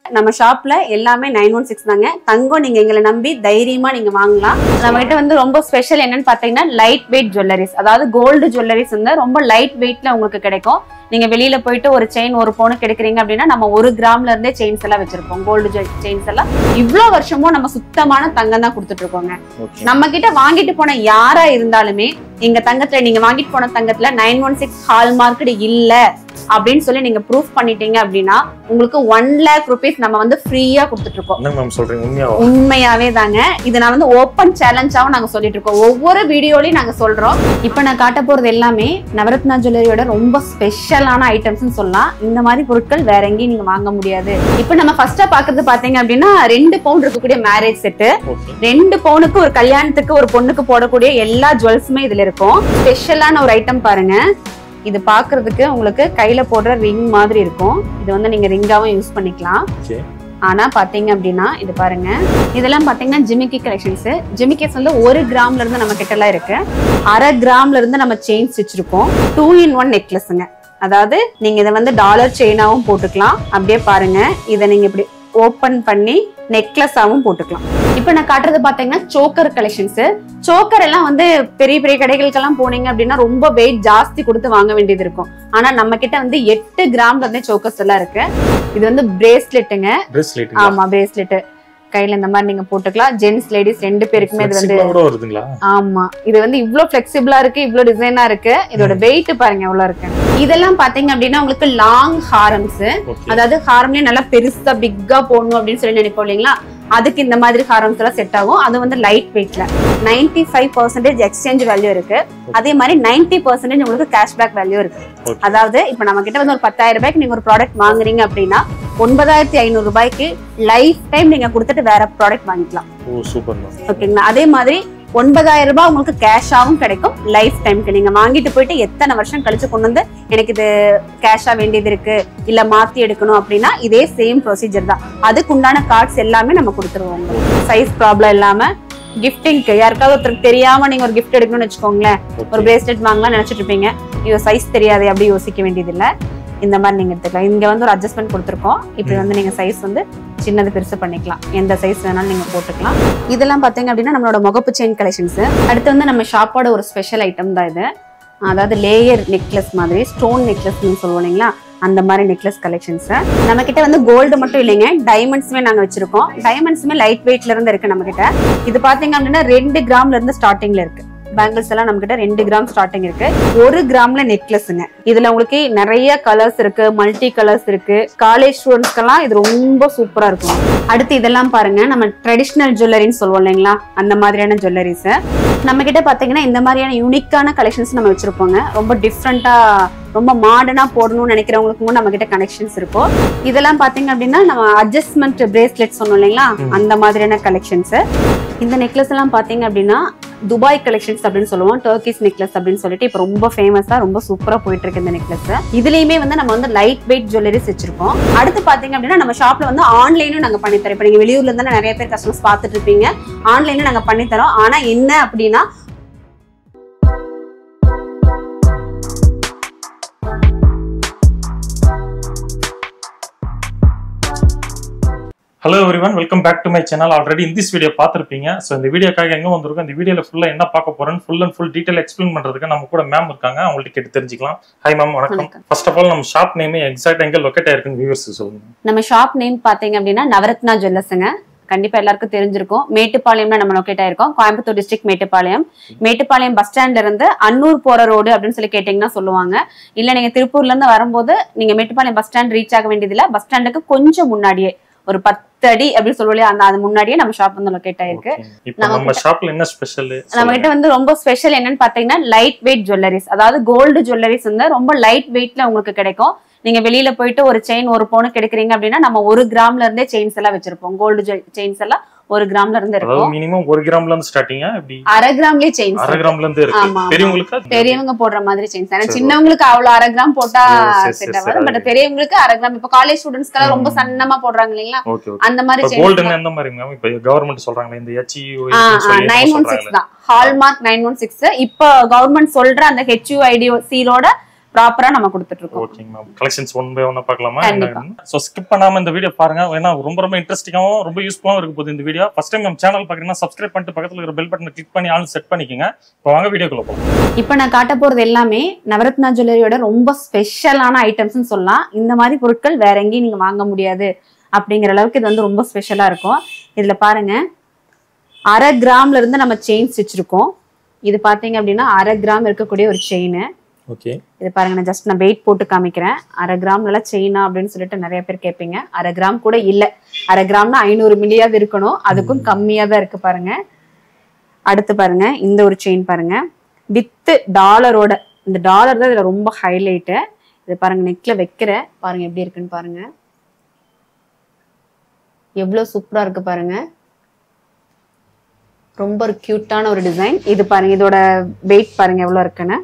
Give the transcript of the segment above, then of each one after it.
நம்ம ஷாப்ல எல்லாமே 916 தாங்க. தங்கம் நீங்க எங்களை நம்பி தைரியமா நீங்க வாங்கலாம். நம்ம கிட்ட வந்து ரொம்ப ஸ்பெஷல் என்னன்னு பாத்தீங்கன்னா லைட் வெயிட் ஜுவல்லரிஸ், அதாவது கோல்டு ஜுவல்லரிஸ் வந்து ரொம்ப லைட் வெயிட்ல உங்களுக்கு கிடைக்கும். நீங்க வெளியில போயிட்டு ஒரு செயின் ஒரு பவுனுக்கு எடுக்கிறீங்க அப்படின்னா நம்ம 1 கிராம்ல இருந்தே செயின்ஸ் எல்லாம் வச்சிருப்போம். கோல்டு செயின்ஸ் எல்லாம் இவ்வளவு வருஷமும் நம்ம சுத்தமான தங்கம் தான் கொடுத்துட்டு இருக்கோங்க. நம்ம கிட்ட வாங்கிட்டு போன யாரா இருந்தாலுமே எங்க தங்கத்துல நீங்க வாங்கிட்டு போன தங்கத்துல 916 ஹால்மார்க்டு இல்ல அப்படின்னு சொல்லி நீங்க ப்ரூஃப் பண்ணிட்டீங்க அப்படின்னா உங்களுக்கு 1 lakh rupees நம்ம வந்து ஃப்ரீயா கொடுத்துட்டு இருக்கோம். உண்மையாவே தாங்க. இது நான் வந்து ஓப்பன் சேலஞ்சாவும் நாங்க சொல்லிட்டு இருக்கோம். ஒவ்வொரு வீடியோலயும் நாங்க சொல்றோம். இப்ப நான் காட்ட போறது எல்லாமே நவரத்னா ஜுவல்லரியோட ரொம்ப ஸ்பெஷலான ஐட்டம்ஸ் சொல்லலாம். இந்த மாதிரி பொருட்கள் வேற எங்கேயும் நீங்க வாங்க முடியாது. இப்ப நம்ம ஃபர்ஸ்டா பாக்குறது பாத்தீங்க அப்படின்னா 2 பவுன் இருக்கக்கூடிய மேரேஜ் செட்டு. 2 பவுனுக்கு ஒரு கல்யாணத்துக்கு ஒரு பொண்ணுக்கு போடக்கூடிய எல்லா ஜுவல்ஸுமே இதுல இருக்கும். ஸ்பெஷலான ஒரு ஐட்டம் பாருங்க. இது பாக்குறதுக்கு உங்களுக்கு கையில போடுற ரிங் மாதிரி இருக்கும். இது வந்து நீங்க ரிங்காவும் யூஸ் பண்ணிக்கலாம். ஆனா பாத்தீங்க அப்படின்னா இது பாருங்க, இதெல்லாம் பாத்தீங்கன்னா ஜிமிக்கி கலெக்ஷன்ஸ். ஜிமிக்கிஸ் வந்து 1 கிராம்ல இருந்து நம்ம கிட்ட எல்லாம் இருக்கு. 1/2 கிராம்ல இருந்து நம்ம செயின்ஸ் வச்சிருக்கோம். 2-in-1 நெக்லஸ்ங்க. அதாவது நீங்க இதை வந்து டாலர் செயினாவும் போட்டுக்கலாம். அப்படியே பாருங்க, இதை நீங்க இப்படி ஓபன் பண்ணி நெக்லஸாவும் போட்டுக்கலாம். இப்ப நான் காட்டுறது பாத்தீங்கன்னா சோக்கர் கலெக்ஷன்ஸ். சோக்கர் எல்லாம் வந்து பெரிய பெரிய கடைகளுக்கெல்லாம் போனீங்க அப்படின்னா ரொம்ப வெயிட் ஜாஸ்தி கொடுத்து வாங்க வேண்டியது இருக்கும். ஆனா நம்ம கிட்ட வந்து 8 கிராம்ல இருந்தே சோக்கர்ஸ் எல்லாம் இருக்கு. இது வந்து பிரேஸ்லெட்டுங்க. ஆமா, பிரேஸ்லெட் கையில இந்த மாதிரி நீங்க போட்டுக்கலாம். ஜென்ஸ் லேடிஸ் 2 பேருக்குமே இது வந்து ஆமா, இது வந்து இவ்வளவு பிளெக்சிபிளா இருக்கு, இவ்வளவு டிசைனா இருக்கு. இதோட வெயிட் பாருங்க எவ்வளவு இருக்கு. இதெல்லாம் பாத்தீங்க அப்படின்னா உங்களுக்கு லாங் ஹாரம்ஸ், அதாவது ஹாரம்லயே நல்லா பெருசா பிக்கா போடணும் அப்படின்னு சொல்லி நினைப்போம் இல்லைங்களா, அதுக்கு இந்த மாதிரி ஹாரம்ஸ் எல்லாம் செட் ஆகும். அது வந்து லைட் வெயிட்ல 95% எக்ஸ்சேஞ்ச் வேல்யூ இருக்கு. அதே மாதிரி 90% உங்களுக்கு கேஷ்பேக் வேல்யூ இருக்கு. அதாவது இப்ப நம்ம கிட்ட வந்து ஒரு 10,000 ரூபாய்க்கு நீங்க ஒரு ப்ராடக்ட் வாங்குறீங்க அப்படின்னா 9,500 ரூபாய்க்கு லைஃப் டைம் நீங்க கொடுத்துட்டு வேற ப்ராடக்ட் வாங்கிக்கலாம். ஓகேங்களா? அதே மாதிரி 9,000 ரூபாய் உங்களுக்கு கேஷாவும் கிடைக்கும். லைஃப் டைம்க்கு நீங்க வாங்கிட்டு போயிட்டு எத்தனை வருஷம் கழிச்சு கொண்டு வந்து எனக்கு இது கேஷா வேண்டியது இருக்கு இல்ல மாத்தி எடுக்கணும் அப்படின்னா இதே சேம் ப்ரொசீஜர் தான். அதுக்கு உண்டான கார்ட்ஸ் எல்லாமே நம்ம கொடுத்துருவோம். சைஸ் ப்ராப்ளம் இல்லாம கிஃப்டிங்க்கு யாருக்காவது ஒருத்தருக்கு தெரியாம நீங்க ஒரு கிஃப்ட் எடுக்கணும்னு வச்சுக்கோங்களேன், ஒரு பிரேஸ்லெட் வாங்கலாம் நினைச்சிட்டு இருப்பீங்க, இது சைஸ் தெரியாது அப்படி யோசிக்க வேண்டியது இல்ல. இந்த மாதிரி நீங்க எடுத்துக்கலாம். இங்க வந்து ஒரு அட்ஜஸ்ட்மெண்ட் கொடுத்துருக்கோம். இப்படி வந்து நீங்க சைஸ் வந்து சின்னது பெருசு பண்ணிக்கலாம். எந்த சைஸ் வேணாலும் நீங்க போட்டுக்கலாம். இதெல்லாம் பாத்தீங்க அப்படின்னா நம்மளோட முகப்பு செயின் கலெக்ஷன்ஸ். அடுத்து வந்து நம்ம ஷாப்போட ஒரு ஸ்பெஷல் ஐட்டம் தான் இது. அதாவது லேயர் நெக்லஸ் மாதிரி ஸ்டோன் நெக்லஸ் சொல்லுவோம் இல்லைங்களா, அந்த மாதிரி நெக்லஸ் கலெக்ஷன்ஸ். நம்ம கிட்ட வந்து கோல்டு மட்டும் இல்லைங்க, டைமண்ட்ஸுமே நாங்க வச்சிருக்கோம். டைமண்ட்ஸுமே லைட் வெயிட்ல இருந்து இருக்கு நம்ம கிட்ட. இது பாத்தீங்க அப்படின்னா 2 கிராம்ல இருந்து ஸ்டார்டிங்ல இருக்கு. பேங்கிள்ஸ் எல்லாம் நம்ம கிட்ட 2 கிராம் ஸ்டார்டிங் இருக்கு. 1 கிராம்ல நெக்லஸ்ங்க. இதுல உங்களுக்கு நிறைய கலர்ஸ் இருக்கு, மல்டி கலர்ஸ் இருக்கு. காலேஜ் ஸ்டூடெண்ட்ஸ்க்கெல்லாம் இது ரொம்ப சூப்பரா இருக்கும். அடுத்து இதெல்லாம் பாருங்க, நம்ம ட்ரெடிஷனல் ஜுவல்லரின்னு சொல்லுவோம் இல்லைங்களா, அந்த மாதிரியான ஜுவல்லரிஸ் நம்ம கிட்ட பாத்தீங்கன்னா இந்த மாதிரியான யூனிக்கான கலெக்ஷன்ஸ் நம்ம வச்சிருப்போங்க. ரொம்ப டிஃப்ரெண்டா ரொம்ப மாடர்னா போடணும்னு நினைக்கிறவங்களுக்கும் நம்ம கிட்ட கனெக்ஷன்ஸ் இருக்கும். இதெல்லாம் பாத்தீங்க அப்படின்னா நம்ம அட்ஜஸ்ட்மெண்ட் பிரேஸ்லெட் சொன்னோம் இல்லைங்களா, அந்த மாதிரியான கலெக்ஷன்ஸ். இந்த நெக்லஸ் எல்லாம் பாத்தீங்க அப்படின்னா துபாய் கலெக்ஷன்ஸ் அப்படின்னு சொல்லுவோம். டர்க்கிஷ் நெக்லஸ் அப்படின்னு சொல்லிட்டு இப்ப ரொம்ப ஃபேமஸா ரொம்ப சூப்பரா போயிட்டு இருக்கு இந்த நெக்லஸ். இதுலயுமே வந்து நம்ம வந்து லைட் வெயிட் ஜுவல்லரிஸ் வச்சிருக்கோம். அடுத்து பாத்தீங்க அப்படின்னா நம்ம ஷாப்ல வந்து ஆன்லைனும் நாங்க பண்ணி தரோம். இப்ப நீங்க வெளியூர்ல இருந்தா நிறைய பேர் கஸ்டமர்ஸ் பாத்துட்டு இருப்பீங்க. ஆன்லைனும் நாங்க பண்ணி தரோம். ஆனா என்ன அப்படின்னா Hello everyone, welcome back to my channel. Already in this video பார்த்திருப்பீங்க. சோ இந்த வீடியோக்காக எங்க வந்திருக்கோம், இந்த வீடியோல ஃபுல்லா என்ன பார்க்க போறோம், full and full detail explain பண்றதுக்கு நம்ம கூட மேம் இருக்காங்க. அவங்கள்ட்ட கேட்டு தெரிஞ்சுக்கலாம். ஹாய் மேம், வணக்கம். ஃபர்ஸ்ட் ஆஃப் ஆல் நம்ம ஷாப் நேம் எக்ஸாக்ட் எங்க லொகேட் ஆயிருக்குன்னு வியூவர்ஸ்க்கு சொல்லுங்க. நம்ம ஷாப் நேம் பாத்தீங்க அப்படின்னா நவரத்னா ஜுவல்லர்ஸ்ங்க. கண்டிப்பா எல்லாருக்கும் தெரிஞ்சிருக்கும். மேட்டுப்பாளையம்ல நம்ம லொகேட் ஆயிருக்கோம். கோயம்புத்தூர் டிஸ்ட்ரிக்ட் மேட்டுப்பாளையம். மேட்டுப்பாளையம் பஸ் ஸ்டாண்ட்ல இருந்து அன்னூர் போற ரோடு அப்படின்னு சொல்லி கேட்டீங்கன்னா சொல்லுவாங்க. இல்ல நீங்க திருப்பூர்ல இருந்து வரும்போது நீங்க மேட்டுப்பாளையம் பஸ் ஸ்டாண்ட் ரீச் ஆக வேண்டியது இல்ல, பஸ் ஸ்டாண்டுக்கு கொஞ்சம் முன்னாடியே ஒரு 10 அடி அப்படி சொல்லுவோம், அது முன்னாடியே நம்ம ஷாப் வந்து லொகேட் ஆயிருக்கு. நம்ம ஷாப்ல என்ன ஸ்பெஷல்? நம்ம கிட்ட வந்து ரொம்ப ஸ்பெஷல் என்னன்னு பாத்தீங்கன்னா லைட் வெயிட் ஜுவல்லரிஸ், அதாவது கோல்டு ஜுவல்லரிஸ் வந்து ரொம்ப லைட் வெயிட்ல உங்களுக்கு கிடைக்கும். நீங்க வெளியில போயிட்டு ஒரு செயின் ஒரு பவுனுக்கு எடுக்கிறீங்க அப்படின்னா நம்ம 1 கிராம்ல இருந்தே செயின்ஸ் எல்லாம் வச்சிருப்போம். கோல்டு செயின்ஸ் எல்லாம் 1 கிராம்ல இருந்து இருக்கும். மினிமம் 1 கிராம்ல இருந்து ஸ்டார்டிங்கா எப்படி? 1/2 கிராம்லயே செயின்ஸ் 1/2 கிராம்ல இருந்து இருக்கு. பெரியவங்களுக்கு பெரியவங்க போடுற மாதிரி செயின்ஸ். ஆனா சின்னவங்களுக்கு அவ்வளவு 1/2 கிராம் போட்டா செட் ஆகாது. பட் பெரியவங்களுக்கு 1/2 கிராம். இப்ப காலேஜ் ஸ்டூடண்ட்ஸ்க்கு ரொம்ப சன்னமா போடுறாங்க இல்லீங்களா, அந்த மாதிரி செயின்ஸ். கோல்டுன்னா எந்த மாதிரி மேம்? இப்ப கவர்மெண்ட் சொல்றாங்க இந்த HUID 916 தான். ஹால்மார்க் 916. இப்ப கவர்மெண்ட் சொல்ற அந்த HUID சீலோட ப்ராப்பரா நம்ம கொடுத்துட்டு இருக்கோம். ஓகேங்க மேம். கலெக்ஷன்ஸ் ஒன் பை ஒன்னா பார்க்கலாமா? சோ ஸ்கிப் பண்ணாம இந்த வீடியோ பாருங்க. ஏன்னா ரொம்ப இன்ட்ரெஸ்டிங்காவும் ரொம்ப யூஸ்ஃபுல்லாவும் இருக்க போகுது இந்த வீடியோ. ஃபர்ஸ்ட் டைம் நம்ம சேனல் பாக்குறீங்கன்னா சப்ஸ்கிரைப் பண்ணிட்டு பக்கத்துல இருக்கிற பெல் பட்டனை கிளிக் பண்ணி ஆல் செட் பண்ணிக்கங்க. இப்போ வாங்க வீடியோக்குள்ள போலாம். இப்போ நான் காட்ட போறது எல்லாமே நவரத்னா ஜுவல்லரியோட ரொம்ப ஸ்பெஷலான ஐட்டம்ஸ்னு சொல்லலாம். இந்த மாதிரி பொருட்கள் வேற எங்கேயும் நீங்க வாங்க முடியாது அப்படிங்கிற அளவுக்கு இது வந்து ரொம்ப ஸ்பெஷலா இருக்கும். இதுல பாருங்க, 1/2 கிராம்ல இருந்து நம்ம செயின் வச்சிருக்கோம். இது பாத்தீங்க அப்படின்னா 1/2 கிராம் இருக்கக்கூடிய ஒரு செயின். ஓகே, இது பாருங்க, நான் வெயிட் போட்டு காமிக்கிறேன். 1/2 கிராம்ல செயினா அப்படின்னு சொல்லிட்டு நிறைய பேர் கேட்பீங்க. 1/2 கிராம் கூட இல்ல, 1/2 கிராம்னா 500 மில்லியாவது இருக்கணும். அதுக்கும் கம்மியா தான் இருக்கு பாருங்க. அடுத்து பாருங்க, இந்த ஒரு செயின் பாருங்க, வித் டாலரோட. இந்த டாலர் தான் இதுல ரொம்ப ஹைலைட்டு. இது பாருங்க, நெக்ல வைக்கிற பாருங்க எப்படி இருக்குன்னு பாருங்க, எவ்வளவு சூப்பரா இருக்கு பாருங்க. ரொம்ப ஒரு கியூட்டான ஒரு டிசைன். இது பாருங்க, இதோட வெயிட் பாருங்க எவ்வளவு இருக்குன்னு.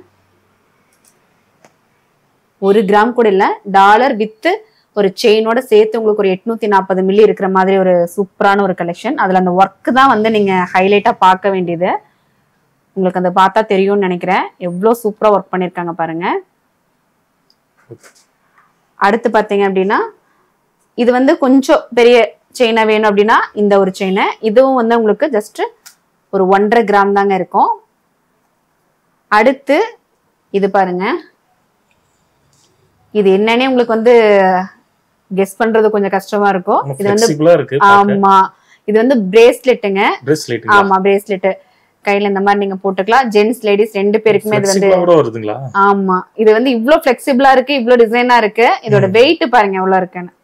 1 கிராம் கூட இல்ல, டாலர் வித் ஒரு செயினோட சேர்த்து உங்களுக்கு ஒரு 840 மில்லி இருக்கிற மாதிரி ஒரு சூப்பரான ஒரு கலெக்ஷன். அதுல அந்த ஒர்க் தான் வந்து நீங்க ஹைலைட்டா பார்க்க வேண்டியது. உங்களுக்கு அந்த பார்த்தா தெரியும்னு நினைக்கிறேன், எவ்வளவு சூப்பரா ஒர்க் பண்ணிருக்காங்க பாருங்க. அடுத்து பாத்தீங்க அப்படின்னா, இது வந்து கொஞ்சம் பெரிய செயினா வேணும் அப்படின்னா இந்த ஒரு செயினை. இதுவும் வந்து உங்களுக்கு ஜஸ்ட் ஒரு 1.5 கிராம் தாங்க இருக்கும். அடுத்து இது பாருங்க, இது என்னன்னே உங்களுக்கு வந்து கெஸ் பண்றது கொஞ்சம் கஷ்டமா இருக்கும். இது வந்து ஆமா, இது வந்து பிரேஸ்லெட்டுங்க. ஆமா, பிரேஸ்லெட் கையில இந்த மாதிரி நீங்க போட்டுக்கலாம். ஜென்ட்ஸ் லேடிஸ் 2 பேருக்குமே இது வந்து ஆமா, இது வந்து இவ்வளவு பிளெக்சிபிளா இருக்கு, இவ்வளவு டிசைனா இருக்கு. இதோட வெயிட் பாருங்க எவ்வளவு இருக்குன்னு.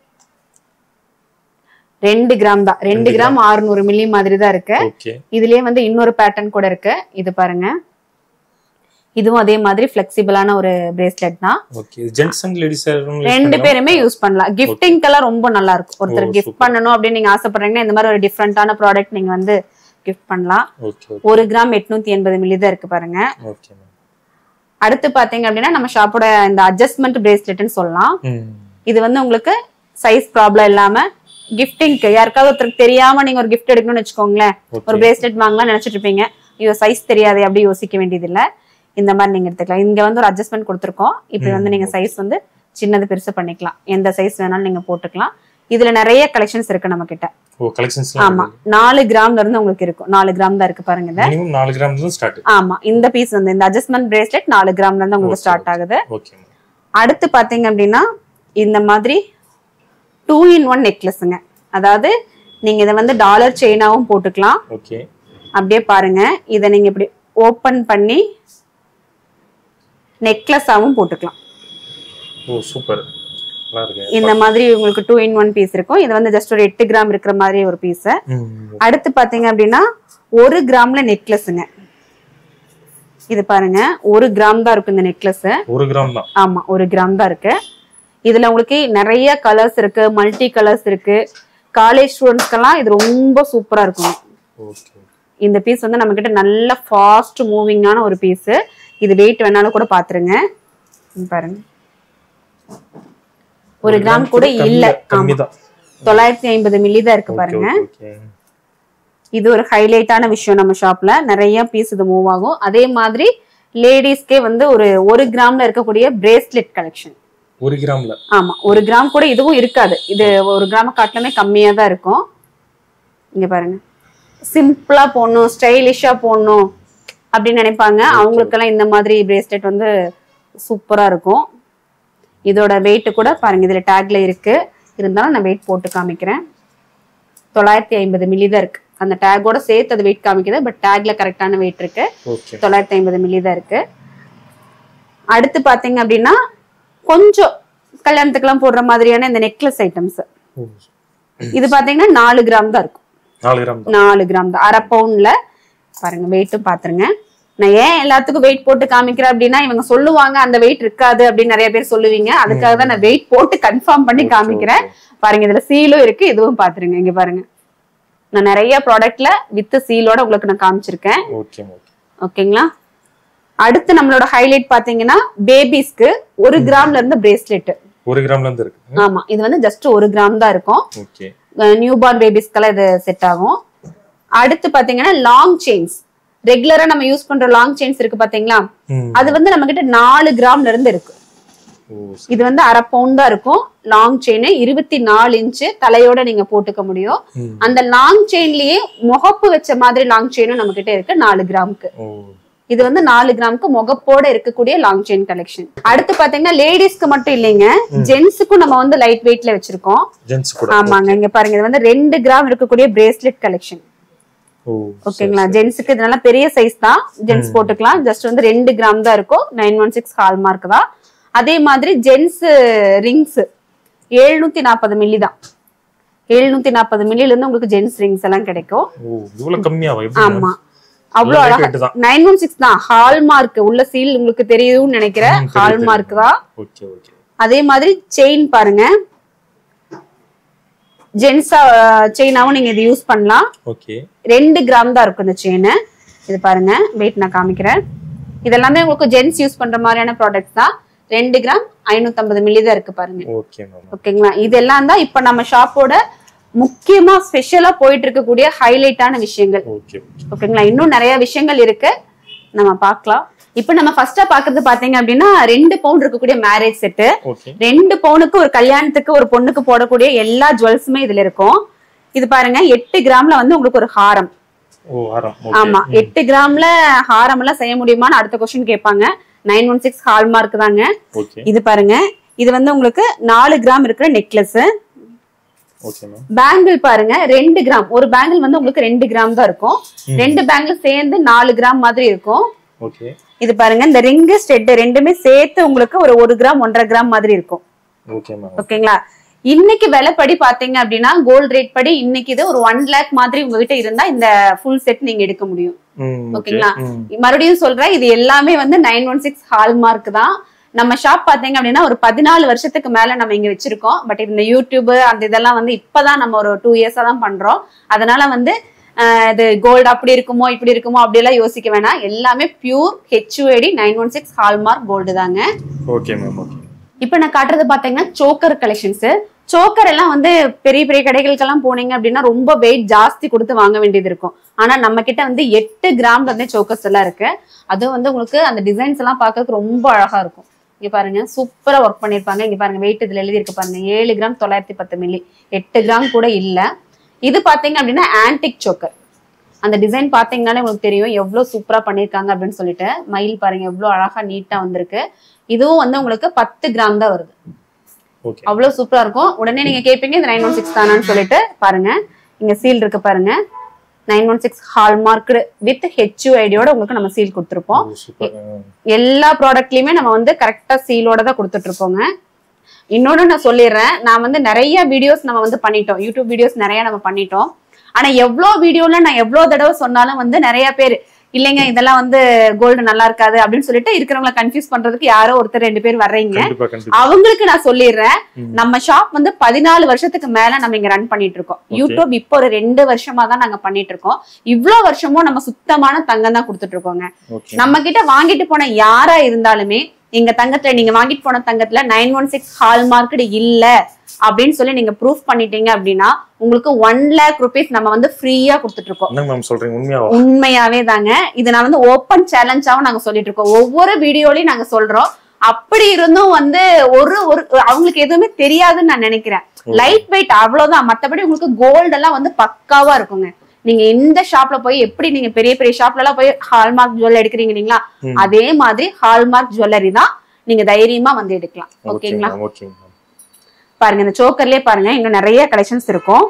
2 கிராம் தான். 2 கிராம் 600 மில்லி மாதிரி தான் இருக்கு. இதுலயே வந்து இன்னொரு பேட்டர்ன் கூட இருக்கு. இது பாருங்க, இதுவும் அதே மாதிரி பிளெக்சிபிளான ஒரு பிரேஸ்லெட் தான். ஜென்ட்ஸ் அண்ட் லேடிஸ் 2 பேருமே யூஸ் பண்ணலாம். கிஃப்டிங்க்கெல்லாம் ரொம்ப நல்லா இருக்கும். ஒருத்தர் கிஃப்ட் பண்ணணும் அப்படின்னு நீங்க ஆசைப்படுறீங்கன்னா இந்த மாதிரி ஒரு டிஃப்ரெண்டான ப்ராடக்ட் நீங்க வந்து கிஃப்ட் பண்ணலாம். 1 கிராம் 880 மில்லி தான் இருக்கு பாருங்க. அடுத்து பாத்தீங்க அப்படின்னா நம்ம ஷாப்போட இந்த அட்ஜஸ்ட்மெண்ட் பிரேஸ்லெட்னு சொல்லலாம். இது வந்து உங்களுக்கு சைஸ் ப்ராப்ளம் இல்லாம கிஃப்டிங்க்கு யாருக்காவது ஒருத்தருக்கு தெரியாம நீங்க ஒரு கிஃப்ட் எடுக்கணும்னு வச்சுக்கோங்களேன், ஒரு பிரேஸ்லெட் வாங்கலாம் நினைச்சிட்டு இருப்பீங்க, ஐயோ சைஸ் தெரியாது அப்படி யோசிக்க வேண்டியது இல்ல. இந்த மாதிரி நீங்க எடுத்துக்கலாம். இங்க வந்து ஒரு அட்ஜஸ்ட்மெண்ட் கொடுத்துருக்கோம். இப்படி வந்து நீங்க சைஸ் வந்து சின்னது பெருசு பண்ணிக்கலாம். எந்த சைஸ் வேணாலும் நீங்க போட்டுக்கலாம். இதுல நிறைய கலெக்ஷன்ஸ் இருக்கு நம்ம கிட்ட. ஆமா, 4 கிராம்ல இருந்து உங்களுக்கு இருக்கும். 4 கிராம் தான் இருக்கு பாருங்க. இது 4 கிராம்ல இருந்து ஸ்டார்ட். ஆமா, இந்த பீஸ் வந்து இந்த அட்ஜஸ்ட்மெண்ட் பிரேஸ்லெட் 4 கிராம்ல இருந்து உங்களுக்கு ஸ்டார்ட் ஆகுது. அடுத்து பாத்தீங்க அப்படின்னா இந்த மாதிரி 2-in-1 நெக்லஸ்ங்க. அதாவது நீங்க இதை வந்து டாலர் செயினாவும் போட்டுக்கலாம். அப்படியே பாருங்க, இதை நீங்க இப்படி ஓபன் பண்ணி நெக்லஸாவும் போட்டுக்கலாம். இந்த மாதிரி உங்களுக்கு 2-in-1 பீஸ் இருக்கும். இது வந்து ஜஸ்ட் ஒரு 8 கிராம் இருக்கிற மாதிரி ஒரு பீஸ். அடுத்து பாத்தீங்க அப்படின்னா 1 கிராம்ல நெக்லஸ்ங்க. இது பாருங்க, 1 கிராம் தான் இருக்கும் இந்த நெக்லஸ். 1 கிராம் தான். ஆமா, 1 கிராம் தான் இருக்கு. இதுல உங்களுக்கு நிறைய கலர்ஸ் இருக்கு, மல்டி கலர்ஸ் இருக்கு. காலேஜ் ஸ்டூடெண்ட்ஸ்க்கெல்லாம் இது ரொம்ப சூப்பரா இருக்கும். இந்த பீஸ் வந்து நம்ம கிட்ட நல்ல ஃபாஸ்ட் மூவிங்கான ஒரு பீஸ். இது வெயிட் வேணாலும் கூட பாத்துருங்க. பாருங்க, 1 கிராம் கூட இல்ல, 950 மில்லி தான் இருக்கு பாருங்க. இது ஒரு ஹைலைட்டான விஷயம். நம்ம ஷாப்ல நிறைய பீஸ் இது மூவ் ஆகும். அதே மாதிரி லேடிஸ்க்கே வந்து ஒரு 1 கிராம்ல இருக்கக்கூடிய பிரேஸ்லெட் கலெக்ஷன். 1 கிராம்ல? ஆமா, 1 கிராம் கூட இதுவும் இருக்காது. இது 1 கிராம் காட்டிலுமே கம்மியா தான் இருக்கும். இங்க பாருங்க, சிம்பிளா போடணும், ஸ்டைலிஷா போடணும் அப்படின்னு நினைப்பாங்க. அவங்களுக்கெல்லாம் இந்த மாதிரி பிரேஸ்லெட் வந்து சூப்பரா இருக்கும். இதோட வெயிட் கூட பாருங்க, இதுல டேக்ல இருக்கு. இருந்தாலும் நான் வெயிட் போட்டு காமிக்கிறேன். 950 மில்லி தான் இருக்கு. அந்த டேக்கோட சேர்த்து அது வெயிட் காமிக்குது, பட் டேக்ல கரெக்டான வெயிட் இருக்கு. 950 மில்லி தான் இருக்கு. அடுத்து பாத்தீங்க அப்படின்னா கொஞ்சம் கல்யாணத்துக்கெல்லாம் போடுற மாதிரியான இந்த நெக்லஸ் ஐட்டம்ஸ். இது பாத்தீங்கன்னா 4 கிராம் தான் இருக்கும். 4 கிராம் தான், 1/2 பவுண்ட்ல பாருங்க. வெயிட்டும் பாத்துருங்க. நான் ஏன் எல்லாத்துக்கும் வெயிட் போட்டு காமிக்கிறேன் அப்படின்னா, இவங்க சொல்லுவாங்க அந்த வெயிட் இருக்காது அப்படின்னு நிறைய பேர் சொல்லுவீங்க. அதுக்காக தான் நான் வெயிட் போட்டு கன்ஃபார்ம் பண்ணி காமிக்கிறேன். பாருங்க, இதுல சீலும் இருக்கு. இதுவும் பாத்துருங்க. இங்க பாருங்க, நான் நிறைய ப்ராடக்ட்ல வித் சீலோட உங்களுக்கு நான் காமிச்சிருக்கேன். ஓகேங்களா? அடுத்து நம்மளோட ஹைலைட் பாத்தீங்கன்னா பேபிஸ்க்கு 1 கிராம்ல இருந்து பிரேஸ்லெட். 1 கிராம்ல இருந்து இருக்கு. ஆமா, இது வந்து ஜஸ்ட் 1 கிராம் தான் இருக்கும். நியூ பார்ன் பேபிஸ்க்கெல்லாம் இது செட் ஆகும். அடுத்து பாத்தீங்கன்னா லாங் செயின்ஸ். ரெகுலரா நம்ம யூஸ் பண்ற லாங் செயின்ஸ் இருக்கு பாத்தீங்களா, அது வந்து நம்ம கிட்ட 4 கிராம்ல இருந்து இருக்கு. இது வந்து அரை பவுண்ட் தான் இருக்கும். லாங் செயின் 24 இன்ச் தலையோட நீங்க போட்டுக்க முடியும். அந்த லாங் செயின்லயே முகப்பு வச்ச மாதிரி லாங் செயினும் நம்ம கிட்ட இருக்கு 4 கிராமுக்கு. இது வந்து 4 கிராமுக்கு முகப்போட இருக்கக்கூடிய லாங் செயின் கலெக்ஷன். அடுத்து பாத்தீங்கன்னா லேடிஸ்க்கு மட்டும் இல்லைங்க, ஜென்ஸுக்கும் நம்ம வந்து லைட் வெயிட்ல வச்சிருக்கோம். ஆமாங்க, இங்க பாருங்க, இது வந்து 2 கிராம் இருக்கக்கூடிய பிரேஸ்லெட் கலெக்ஷன். ஓகேங்களா, ஜென்ஸுக்கு இதனால பெரிய சைஸ் தான், ஜென்ஸ் போட்டுக்கலாம். ஜஸ்ட் வந்து 2 கிராம் தான் இருக்கும். 916 ஹால்மார்க் தான். அதே மாதிரி ஜென்ஸ் ரிங்ஸ் 740 மில்லி தான். 740 மில்லில இருந்து உங்களுக்கு ஜென்ஸ் ரிங்ஸ் எல்லாம் கிடைக்கும். ஆமா, அவ்வளவு அழகா 916 தான். ஹால்மார்க் உள்ள சீல் உங்களுக்கு தெரியும்னு நினைக்கிறேன். ஹால்மார்க் தான். அதே மாதிரி செயின் பாருங்க, ஜென்ஸா செயினாவும் நீங்க இது யூஸ் பண்ணலாம். 2 கிராம் தான் இருக்கும் இந்த செயின். இது பாருங்க, வெயிட் நான் காமிக்கிறேன். இதெல்லாமே உங்களுக்கு ஜென்ஸ் யூஸ் பண்ற மாதிரியான ப்ராடக்ட்ஸ் தான். 2 கிராம் 550 மில்லி தான் இருக்கு பாருங்க. ஓகேங்களா, இதெல்லாம் தான் இப்ப நம்ம ஷாப்போட முக்கியமா ஸ்பெஷலா போயிட்டு இருக்கக்கூடிய ஹைலைட்டான விஷயங்கள். ஓகேங்களா, இன்னும் நிறைய விஷயங்கள் இருக்கு, நம்ம பார்க்கலாம். இப்ப நம்ம ஃபர்ஸ்டா பாக்குறது பாத்தீங்க அப்படின்னா 2 பவுண்ட் இருக்கக்கூடிய மேரேஜ் செட்டு. 2 பவுனுக்கு ஒரு கல்யாணத்துக்கு ஒரு பொண்ணுக்கு போடக்கூடிய எல்லா ஜுவல்ஸுமே இதுல இருக்கும். இது பாருங்க, 8 கிராம்ல வந்து உங்களுக்கு ஒரு ஹாரம். ஆமா, 8 கிராம்ல ஹாரம் எல்லாம் செய்ய முடியுமான்னு அடுத்த கொஸ்டின் கேட்பாங்க. 916 ஹால்மார்க் தாங்க. இது பாருங்க, இது வந்து உங்களுக்கு 4 கிராம் இருக்கிற நெக்லஸ். பேங்கிள் பாருங்க, 2 கிராம். ஒரு பேங்கிள் வந்து உங்களுக்கு 2 கிராம் தான் இருக்கும். 2 பேங்கிள் சேர்ந்து 4 கிராம் மாதிரி இருக்கும். இது பாருங்க, இந்த ரிங்கு ஸ்டெட் ரெண்டுமே சேர்த்து உங்களுக்கு ஒரு 1 கிராம் 1.5 கிராம் மாதிரி இருக்கும். ஓகேங்களா, இன்னைக்கு விலைப்படி பாத்தீங்க அப்படின்னா கோல்ட் ரேட் படி இன்னைக்கு இது ஒரு 1 lakh மாதிரி உங்ககிட்ட இருந்தா இந்த ஃபுல் செட் நீங்க எடுக்க முடியும். ஓகேங்களா, மறுபடியும் சொல்றேன், இது எல்லாமே வந்து 916 ஹால்மார்க் தான். நம்ம ஷாப் பாத்தீங்க அப்படின்னா ஒரு 14 வருஷத்துக்கு மேல நம்ம இங்க வச்சிருக்கோம். பட் இந்த யூடியூப் அந்த இதெல்லாம் வந்து இப்பதான் நம்ம ஒரு 2 இயர்ஸா தான் பண்றோம். அதனால வந்து இது கோல்டு அப்படி இருக்குமோ இப்படி இருக்குமோ அப்படி எல்லாம் யோசிக்க வேணாம். எல்லாமே பியூர் HUID 916 ஹால்மார்க் கோல்டு தாங்க. இப்ப நான் காட்டுறது பாத்தீங்கன்னா சோக்கர் கலெக்ஷன்ஸ். சோக்கர் எல்லாம் வந்து பெரிய பெரிய கடைகளுக்கெல்லாம் போனீங்க அப்படின்னா ரொம்ப வெயிட் ஜாஸ்தி கொடுத்து வாங்க வேண்டியது இருக்கும். ஆனா நம்ம கிட்ட வந்து 8 கிராம்ல வந்து சோக்கர்ஸ் எல்லாம் இருக்கு. அதுவும் வந்து உங்களுக்கு அந்த டிசைன்ஸ் எல்லாம் பார்க்கறதுக்கு ரொம்ப அழகா இருக்கும். இங்க பாருங்க, சூப்பரா ஒர்க் பண்ணிருப்பாங்க. இங்க பாருங்க, வெயிட் இதுல எழுதி இருக்கு பாருங்க, 7 கிராம் 910 மில்லி, 8 கிராம் கூட இல்ல. இது பாத்தீங்க அப்படின்னா ஆன்டிக் சோக்கர். அந்த டிசைன் பாத்தீங்கன்னாலே உங்களுக்கு தெரியும் எவ்வளவு சூப்பரா பண்ணிருக்காங்க அப்படின்னு சொல்லிட்டு. மயில் பாருங்க எவ்வளவு அழகா நீட்டா வந்திருக்கு. இதுவும் வந்து உங்களுக்கு 10 கிராம் தான் வருது. அவ்வளவு சூப்பரா இருக்கும். உடனே நீங்க கேட்பீங்க இது 916 தானான்னு சொல்லிட்டு. பாருங்க, இங்க சீல் இருக்கு பாருங்க, 916 ஹால்மார்க் வித் HUID-யோட உங்களுக்கு நம்ம சீல் கொடுத்துருப்போம். எல்லா ப்ராடக்ட்லயுமே நம்ம வந்து கரெக்டா சீலோட தான் கொடுத்துட்டு இருப்போங்க. இன்னொன்னு நான் சொல்லிடுறேன், நான் வந்து நிறைய வீடியோஸ் நம்ம வந்து பண்ணிட்டோம், யூடியூப் வீடியோஸ் நிறைய நம்ம பண்ணிட்டோம். ஆனா எவ்வளவு வீடியோல நான் எவ்வளவு தடவை சொன்னாலும் வந்து நிறைய பேர் இல்லைங்க இதெல்லாம் வந்து கோல்டு நல்லா இருக்காது அப்படின்னு சொல்லிட்டு இருக்கிறவங்களை கன்ஃபியூஸ் பண்றதுக்கு யாரோ ஒருத்தர் 2 பேர் வர்றீங்க. அவங்களுக்கு நான் சொல்லிடுறேன், நம்ம ஷாப் வந்து 14 வருஷத்துக்கு மேல நம்ம இங்க ரன் பண்ணிட்டு இருக்கோம். யூடியூப் இப்போ ஒரு 2 வருஷமா தான் நாங்க பண்ணிட்டு இருக்கோம். இவ்வளவு வருஷமும் நம்ம சுத்தமான தங்கம் தான் கொடுத்துட்டு இருக்கோங்க. நம்ம கிட்ட வாங்கிட்டு போன யாரா இருந்தாலுமே எங்க தங்கத்துல நீங்க வாங்கிட்டு போன தங்கத்துல 916 ஹால்மார்க் இல்ல அப்படின்னு சொல்லி நீங்க ப்ரூஃப் பண்ணிட்டீங்க அப்படின்னா உங்களுக்கு 1 lakh rupees நம்ம வந்து ஃப்ரீயா கொடுத்துட்டு இருக்கோம். உண்மையாவே தாங்க. இது நான் வந்து ஓப்பன் சேலஞ்சாவும் நாங்க சொல்லிட்டு இருக்கோம். ஒவ்வொரு வீடியோலயும் நாங்க சொல்றோம். அப்படி இருந்தும் வந்து ஒரு அவங்களுக்கு எதுவுமே தெரியாதுன்னு நான் நினைக்கிறேன். லைட் வெயிட் அவ்வளவுதான். மத்தபடி உங்களுக்கு கோல்டு எல்லாம் வந்து பக்காவா இருக்குங்க. நீங்க எந்த ஷாப்ல போய் எப்படி நீங்க பெரிய பெரிய ஷாப்ல எல்லாம் போய் ஹால்மார்க் ஜுவல்லரி எடுக்கிறீங்க இல்லீங்களா, அதே மாதிரி ஹால்மார்க் ஜுவல்லரி தான் நீங்க தைரியமா வந்து எடுக்கலாம். ஓகேங்களா, பாருங்க இந்த சோக்கர்லயே பாருங்க இன்னும் நிறைய கலெக்ஷன்ஸ் இருக்கும்.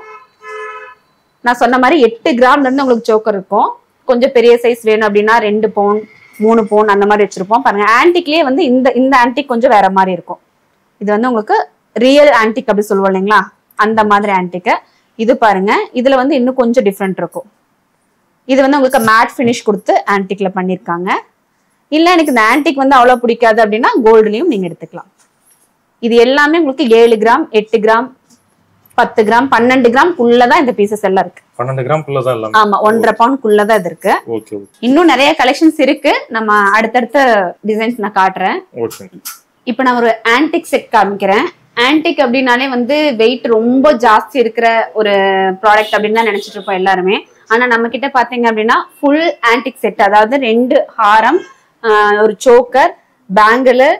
நான் சொன்ன மாதிரி 8 கிராம்ல இருந்து உங்களுக்கு சோக்கர் இருக்கும். கொஞ்சம் பெரிய சைஸ் வேணும் அப்படின்னா 2 பவுன் 3 பவுன் அந்த மாதிரி வச்சிருப்போம். பாருங்க, ஆன்டிக்லயே வந்து இந்த ஆன்டிக் கொஞ்சம் வேற மாதிரி இருக்கும். இது வந்து உங்களுக்கு ரியல் ஆன்டிக் அப்படி சொல்லுவோம் இல்லைங்களா, அந்த மாதிரி ஆன்டிக். இது பாருங்க, இதுல வந்து இன்னும் கொஞ்சம் டிஃப்ரெண்ட் இருக்கும். இது வந்து உங்களுக்கு மேட் ஃபினிஷ் கொடுத்து ஆன்டிக்ல பண்ணிருக்காங்க. இல்ல எனக்கு இந்த ஆன்டிக் வந்து அவ்வளவு பிடிக்காது அப்படின்னா கோல்டுலயும் நீங்க எடுத்துக்கலாம். இது எல்லாமே உங்களுக்கு 7 கிராம் 8 கிராம் 10 கிராம் 12 கிராம் குள்ளதான் இந்த பீசஸ் எல்லாம் இருக்கு. 12 கிராம் குள்ளதான் எல்லாம். ஆமா, 1.5 பவுண்ட் குள்ளதான் இது இருக்கு. இன்னும் நிறைய கலெக்ஷன்ஸ் இருக்கு. நம்ம அடுத்தடுத்த டிசைன்ஸ் நான் காட்டுறேன். இப்ப நான் ஒரு ஆன்டிக் செட் காமிக்கிறேன். ஆன்டிக் அப்படின்னாலே வந்து வெயிட் ரொம்ப ஜாஸ்தி இருக்கிற ஒரு ப்ராடக்ட் அப்படின்னு தான் நினைச்சிட்டு இருப்போம் எல்லாருமே. ஆனா நம்ம கிட்ட பாத்தீங்க அப்படின்னா ஃபுல் ஆன்டிக் செட், அதாவது 2 ஹாரம், ஒரு சோக்கர், பேங்கிள்,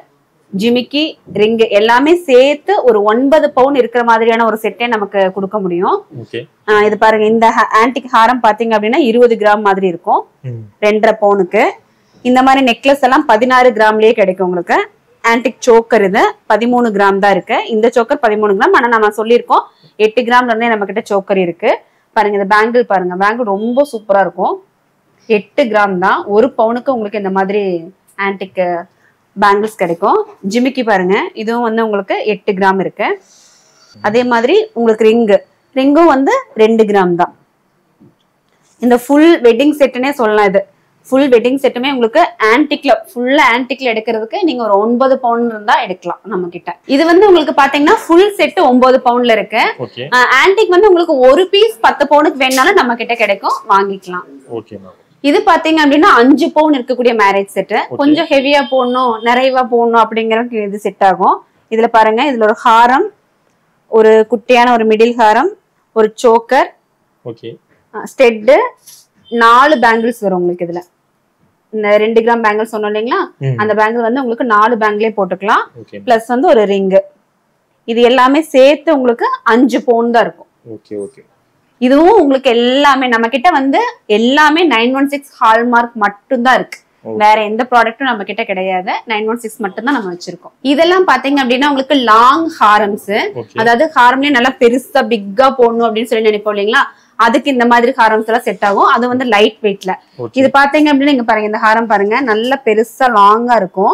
ஜிமிக்கி ரிங் எல்லாமே சேர்த்து ஒரு 9 பவுன் இருக்கிற மாதிரியான ஒரு செட்டே நமக்கு கொடுக்க முடியும். இது பாருங்க, இந்த ஆன்டிக் ஹாரம் பாத்தீங்க அப்படின்னா 20 கிராம் மாதிரி இருக்கும், 2.5 பவுனுக்கு. இந்த மாதிரி நெக்லஸ் எல்லாம் 16 கிராம்லயே கிடைக்கும் உங்களுக்கு. ஆன்டிக் சோக்கர் இது 13 கிராம் தான் இருக்கு. இந்த சோக்கர் 13 கிராம். ஆனா நம்ம சொல்லியிருக்கோம் 8 கிராம்ல இருந்தே நம்ம கிட்ட சோக்கர் இருக்கு. பாருங்க இந்த பேங்கிள் பாருங்க, பேங்கிள் ரொம்ப சூப்பரா இருக்கும். 8 கிராம் தான். 1 பவுனுக்கு உங்களுக்கு இந்த மாதிரி ஆன்டிக் பேங்கிள்ஸ் கிடைக்கும். ஜிமிக்கி பாருங்க, இதுவும் வந்து உங்களுக்கு 8 கிராம் இருக்கு. அதே மாதிரி உங்களுக்கு ரிங்கும் வந்து 2 கிராம் தான். இந்த ஃபுல் வெட்டிங் செட்டுனே சொல்லலாம். இது ஃபுல் வெட்டிங் செட்டுமே உங்களுக்கு ஆன்டிக்ல ஃபுல்லா ஆன்டிக்ல எடுக்கிறதுக்கு நீங்க ஒரு 9 பவுன் இருந்தா எடுக்கலாம் நம்ம கிட்ட. இது வந்து உங்களுக்கு பாத்தீங்கன்னா ஃபுல் செட் 9 பவுன்ல இருக்கு. ஆன்டிக் வந்து உங்களுக்கு ஒரு பீஸ் 10 பவுனுக்கு வேணாலும் நம்ம கிட்ட கிடைக்கும், வாங்கிக்கலாம். இது பாத்தீங்க அப்படின்னா 5 பவுன் இருக்கக்கூடிய மேரேஜ் செட். கொஞ்சம் ஹெவியா போடணும், நிறைவா போடணும் அப்படிங்கறதுக்கு இது செட் ஆகும். இதுல பாருங்க, இதுல ஒரு ஹாரம், ஒரு குட்டியான ஒரு மிடில் ஹாரம், ஒரு சோக்கர், ஸ்டெட், 4 பேங்கிள்ஸ் வரும் உங்களுக்கு. இதுல இந்த 2 கிராம் பேங்கிள் சொன்னோம் இல்லைங்களா, அந்த பேங்கிள் வந்து உங்களுக்கு 4 பேங்கிளே போட்டுக்கலாம். பிளஸ் வந்து ஒரு ரிங். இது எல்லாமே சேர்த்து உங்களுக்கு 5 பவுன் தான் இருக்கும். இதுவும் உங்களுக்கு எல்லாமே நம்ம கிட்ட வந்து எல்லாமே 916 ஹால்மார்க் மட்டும் தான் இருக்கு. வேற எந்த ப்ராடக்ட்டும் நம்ம கிட்ட கிடையாது. 916 மட்டும் தான் நம்ம வச்சிருக்கோம். இதெல்லாம் பாத்தீங்க அப்படின்னா உங்களுக்கு லாங் ஹாரம்ஸ், அதாவது ஹாரம்லயே நல்லா பெருசா பிக்கா போடணும் அப்படின்னு சொல்லி நினைப்போம் இல்லைங்களா, அதுக்கு இந்த மாதிரி ஹாரம்ஸ் எல்லாம் செட் ஆகும். அது வந்து லைட் வெயிட்ல. இது பாத்தீங்க அப்படின்னா இங்க பாருங்க, இந்த ஹாரம் பாருங்க, நல்ல பெருசா லாங்கா இருக்கும்.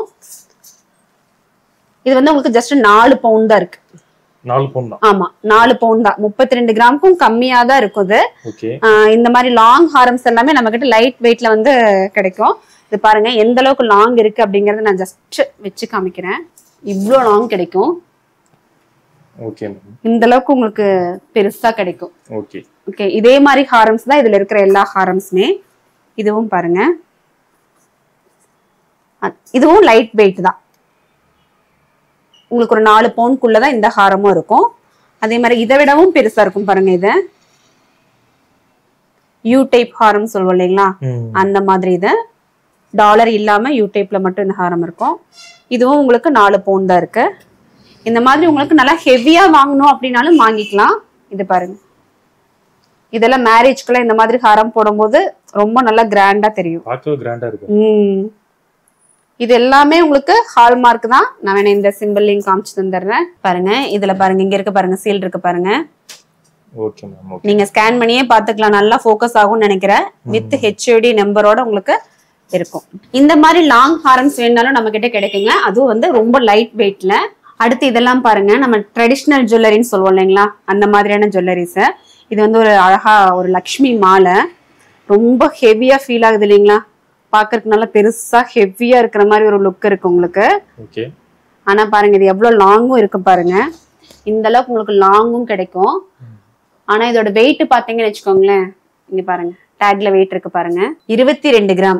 இது வந்து உங்களுக்கு ஜஸ்ட் 4 பவுன் தான் இருக்கு. 4 பவுன் தான். ஆமா 4 பவுன் தான். 32 கிராமுக்கும் கம்மியா தான் இருக்குது. இந்த மாதிரி லாங் ஹாரம்ஸ் எல்லாமே நம்ம கிட்ட லைட் வெயிட்ல வந்து கிடைக்கும். இது பாருங்க எந்த அளவுக்கு லாங் இருக்கு அப்படிங்கறத நான் ஜஸ்ட் வச்சு காமிக்கிறேன். இவ்ளோ லாங் கிடைக்கும். இந்த அளவுக்கு உங்களுக்கு பெருசா கிடைக்கும். ஓகே, இதே மாதிரி ஹாரம்ஸ் தான் இதுல இருக்கிற எல்லா ஹாரம்ஸுமே. இதுவும் பாருங்க, இதுவும் லைட் வெயிட் தான். உங்களுக்கு ஒரு 4 பவுனுக்குள்ளதான் இந்த ஹாரமும் இருக்கும். அதே மாதிரி இதை விடவும் பெருசா இருக்கும் பாருங்க. இது யூ டைப் ஹாரம் சொல்லுவோம் இல்லைங்களா, அந்த மாதிரி. இது டாலர் இல்லாம யூ டைப்ல மட்டும் இந்த ஹாரம் இருக்கும். இதுவும் உங்களுக்கு 4 பவுன் தான் இருக்கு. இந்த மாதிரி உங்களுக்கு நல்லா ஹெவியா வாங்கணும் அப்படின்னாலும் வாங்கிக்கலாம். இது பாருங்க, இதெல்லாம் மேரேஜ்க்குள்ள இந்த மாதிரி ஹாரம் போடும்போது ரொம்ப நல்லா கிராண்டா தெரியும். இது எல்லாமே உங்களுக்கு ஹால்மார்க் தான். நான் வேணா இந்த சிம்பிள் லிங்க் காமிச்சு தந்துடுறேன். பாருங்க, இதுல பாருங்க, இங்க இருக்கு பாருங்க, சீல் இருக்கு பாருங்க. நீங்க ஸ்கேன் பண்ணியே பாத்துக்கலாம், நல்லா ஃபோக்கஸ் ஆகும்னு நினைக்கிறேன். வித் HUID நம்பரோட உங்களுக்கு இருக்கும். இந்த மாதிரி லாங் ஹாரம்ஸ் வேணாலும் நம்ம கிட்ட கிடைக்குங்க. அதுவும் வந்து ரொம்ப லைட் வெயிட்ல. அடுத்து இதெல்லாம் பாருங்க, நம்ம ட்ரெடிஷ்னல் ஜுவல்லரின்னு சொல்லுவோம் இல்லைங்களா, அந்த மாதிரியான ஜுவல்லரிஸ். இது வந்து ஒரு அழகா ஒரு லக்ஷ்மி மாலை, ரொம்ப ஹெவியா ஃபீல் ஆகுது இல்லைங்களா, பாக்குறதுக்கு நல்லா பெருசா ஹெவியா இருக்கிற மாதிரி ஒரு லுக் இருக்கு உங்களுக்கு. ஆனா பாருங்க இது எவ்வளவு லாங்கும் இருக்கு பாருங்க. இந்த அளவுக்கு உங்களுக்கு லாங்கும் கிடைக்கும். ஆனா இதோட வெயிட் பாத்தீங்கன்னு வச்சுக்கோங்களேன், இங்க பாருங்க டேக்ல வெயிட் இருக்கு பாருங்க, 22 கிராம்.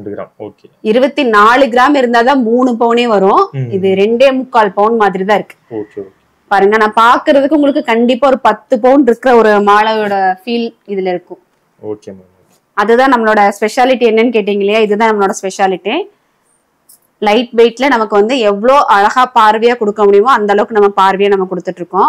24 கிராம் இருந்தாதான் 3 பவுனே வரும். இது 2.25 பவுன் மாதிரி தான் இருக்கு. பாருங்க, நான் பாக்குறதுக்கு உங்களுக்கு கண்டிப்பா ஒரு 10 பவுன் இருக்கிற ஒரு மாலையோட ஃபீல் இதுல இருக்கும். அதுதான் நம்மளோட ஸ்பெஷாலிட்டி. என்னன்னு கேட்டீங்க இல்லையா, இதுதான் நம்மளோட ஸ்பெஷாலிட்டி. லைட் வெயிட்ல நமக்கு வந்து எவ்வளவு அழகா பார்வையா கொடுக்க முடியுமோ அந்த அளவுக்கு நம்ம பார்வையா நம்ம கொடுத்துட்டு இருக்கோம்.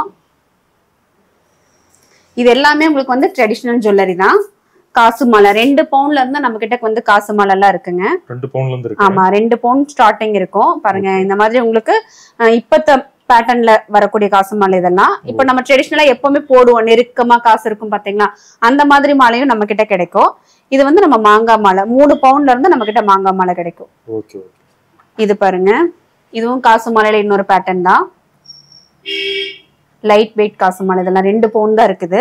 இது எல்லாமே உங்களுக்கு வந்து ட்ரெடிஷ்னல் ஜுவல்லரி தான். காசு மாலை 2 பவுன்ல இருந்து நம்ம கிட்ட வந்து காசு மாலை எல்லாம் இருக்குங்க. 2 பவுன்ல இருந்து இருக்கு. ஆமா 2 பவுன் ஸ்டார்டிங் இருக்கும். பாருங்க இந்த மாதிரி உங்களுக்கு இப்பத்த பேட்டர்ன்ல வரக்கூடிய காசு மாலை இதெல்லாம். இப்ப நம்ம ட்ரெடிஷ்னலா எப்பவுமே போடுவோம், நெருக்கமா காசு இருக்கும் பாத்தீங்களா, அந்த மாதிரி மாலையும் நம்ம கிட்ட கிடைக்கும். இது வந்து நம்ம மாங்காய் மாலை 3 பவுன்ல இருந்து நம்ம கிட்ட மாங்காய் மாலை கிடைக்கும். இது பாருங்க, இதுவும் காசு மாலையில இன்னொரு பேட்டர்ன் தான். லைட் வெயிட் காசு மாலை, இதெல்லாம் 2 பவுன் தான் இருக்குது.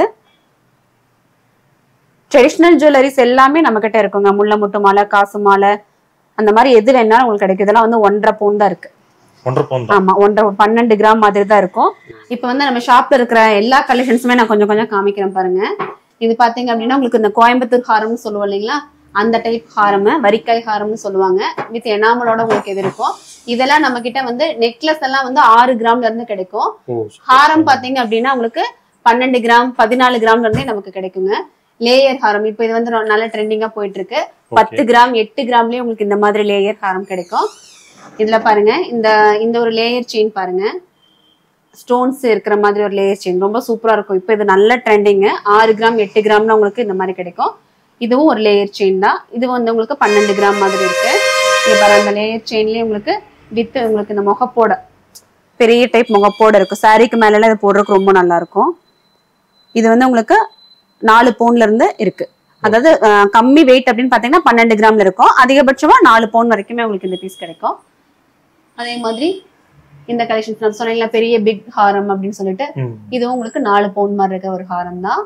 ட்ரெடிஷ்னல் ஜுவல்லரிஸ் எல்லாமே நம்ம கிட்ட இருக்குங்க. முல்லை முட்டு மாலை, காசு மாலை, அந்த மாதிரி எது வேணாலும் உங்களுக்கு கிடைக்கும். இதெல்லாம் வந்து 1.5 பவுன் தான் இருக்கு. ஆமா 12 கிராம் மாதிரி தான் இருக்கும். இப்ப வந்து நம்ம ஷாப்ல இருக்கிற எல்லா கலெக்ஷன்ஸுமே நான் கொஞ்சம் கொஞ்சம் காமிக்கிறேன் பாருங்க. இது பாத்தீங்க அப்படின்னா உங்களுக்கு இந்த கோயம்புத்தூர் ஹாரம்னு சொல்லுவோம் இல்லைங்களா, அந்த டைப் ஹாரம், வரிக்காய் ஹாரம்னு சொல்லுவாங்க. வித் எனாமலோட உங்களுக்கு எது இருக்கும். இதெல்லாம் நம்ம கிட்ட வந்து நெக்லஸ் எல்லாம் வந்து 6 கிராம்ல இருந்து கிடைக்கும். ஹாரம் பாத்தீங்க அப்படின்னா உங்களுக்கு 12 கிராம் 14 கிராம்ல இருந்தே நமக்கு கிடைக்குங்க. லேயர் ஹாரம் இப்ப இது வந்து நல்ல ட்ரெண்டிங்கா போயிட்டு இருக்கு. 10 கிராம் 8 கிராம்லயே உங்களுக்கு இந்த மாதிரி லேயர் ஹாரம் கிடைக்கும். இதுல பாருங்க இந்த இந்த ஒரு லேயர் செயின் பாருங்க, ஸ்டோன்ஸ் இருக்கிற மாதிரி ஒரு லேயர் செயின் ரொம்ப சூப்பரா இருக்கும். இப்போ இது நல்ல ட்ரெண்டிங். 6 கிராம் 8 கிராம்னா உங்களுக்கு இந்த மாதிரி கிடைக்கும். இதுவும் ஒரு லேயர் செயின் தான். இது வந்து உங்களுக்கு 12 கிராம் மாதிரி இருக்கு. இங்க பாருங்க அந்த லேயர் செயின்லயே உங்களுக்கு வித் உங்களுக்கு இந்த முகப்போட பெரிய டைப் முகப்போட இருக்கும். சாரிக்கு மேல எல்லாம் இது போடுறதுக்கு ரொம்ப நல்லா இருக்கும். இது வந்து உங்களுக்கு 4 பவுன்ல இருந்து இருக்கு. அதாவது கம்மி வெயிட் அப்படின்னு பாத்தீங்கன்னா 12 கிராம்ல இருக்கும். அதிகபட்சமா 4 பவுன் வரைக்குமே உங்களுக்கு இந்த பீஸ் கிடைக்கும். அதே மாதிரி இந்த கலெக்ஷன்ஸ் நான் சொன்னீங்களா பெரிய பிக் ஹாரம் அப்படின்னு சொல்லிட்டு, இதுவும் உங்களுக்கு 4 பவுன் மாதிரி இருக்க ஒரு ஹாரம் தான்.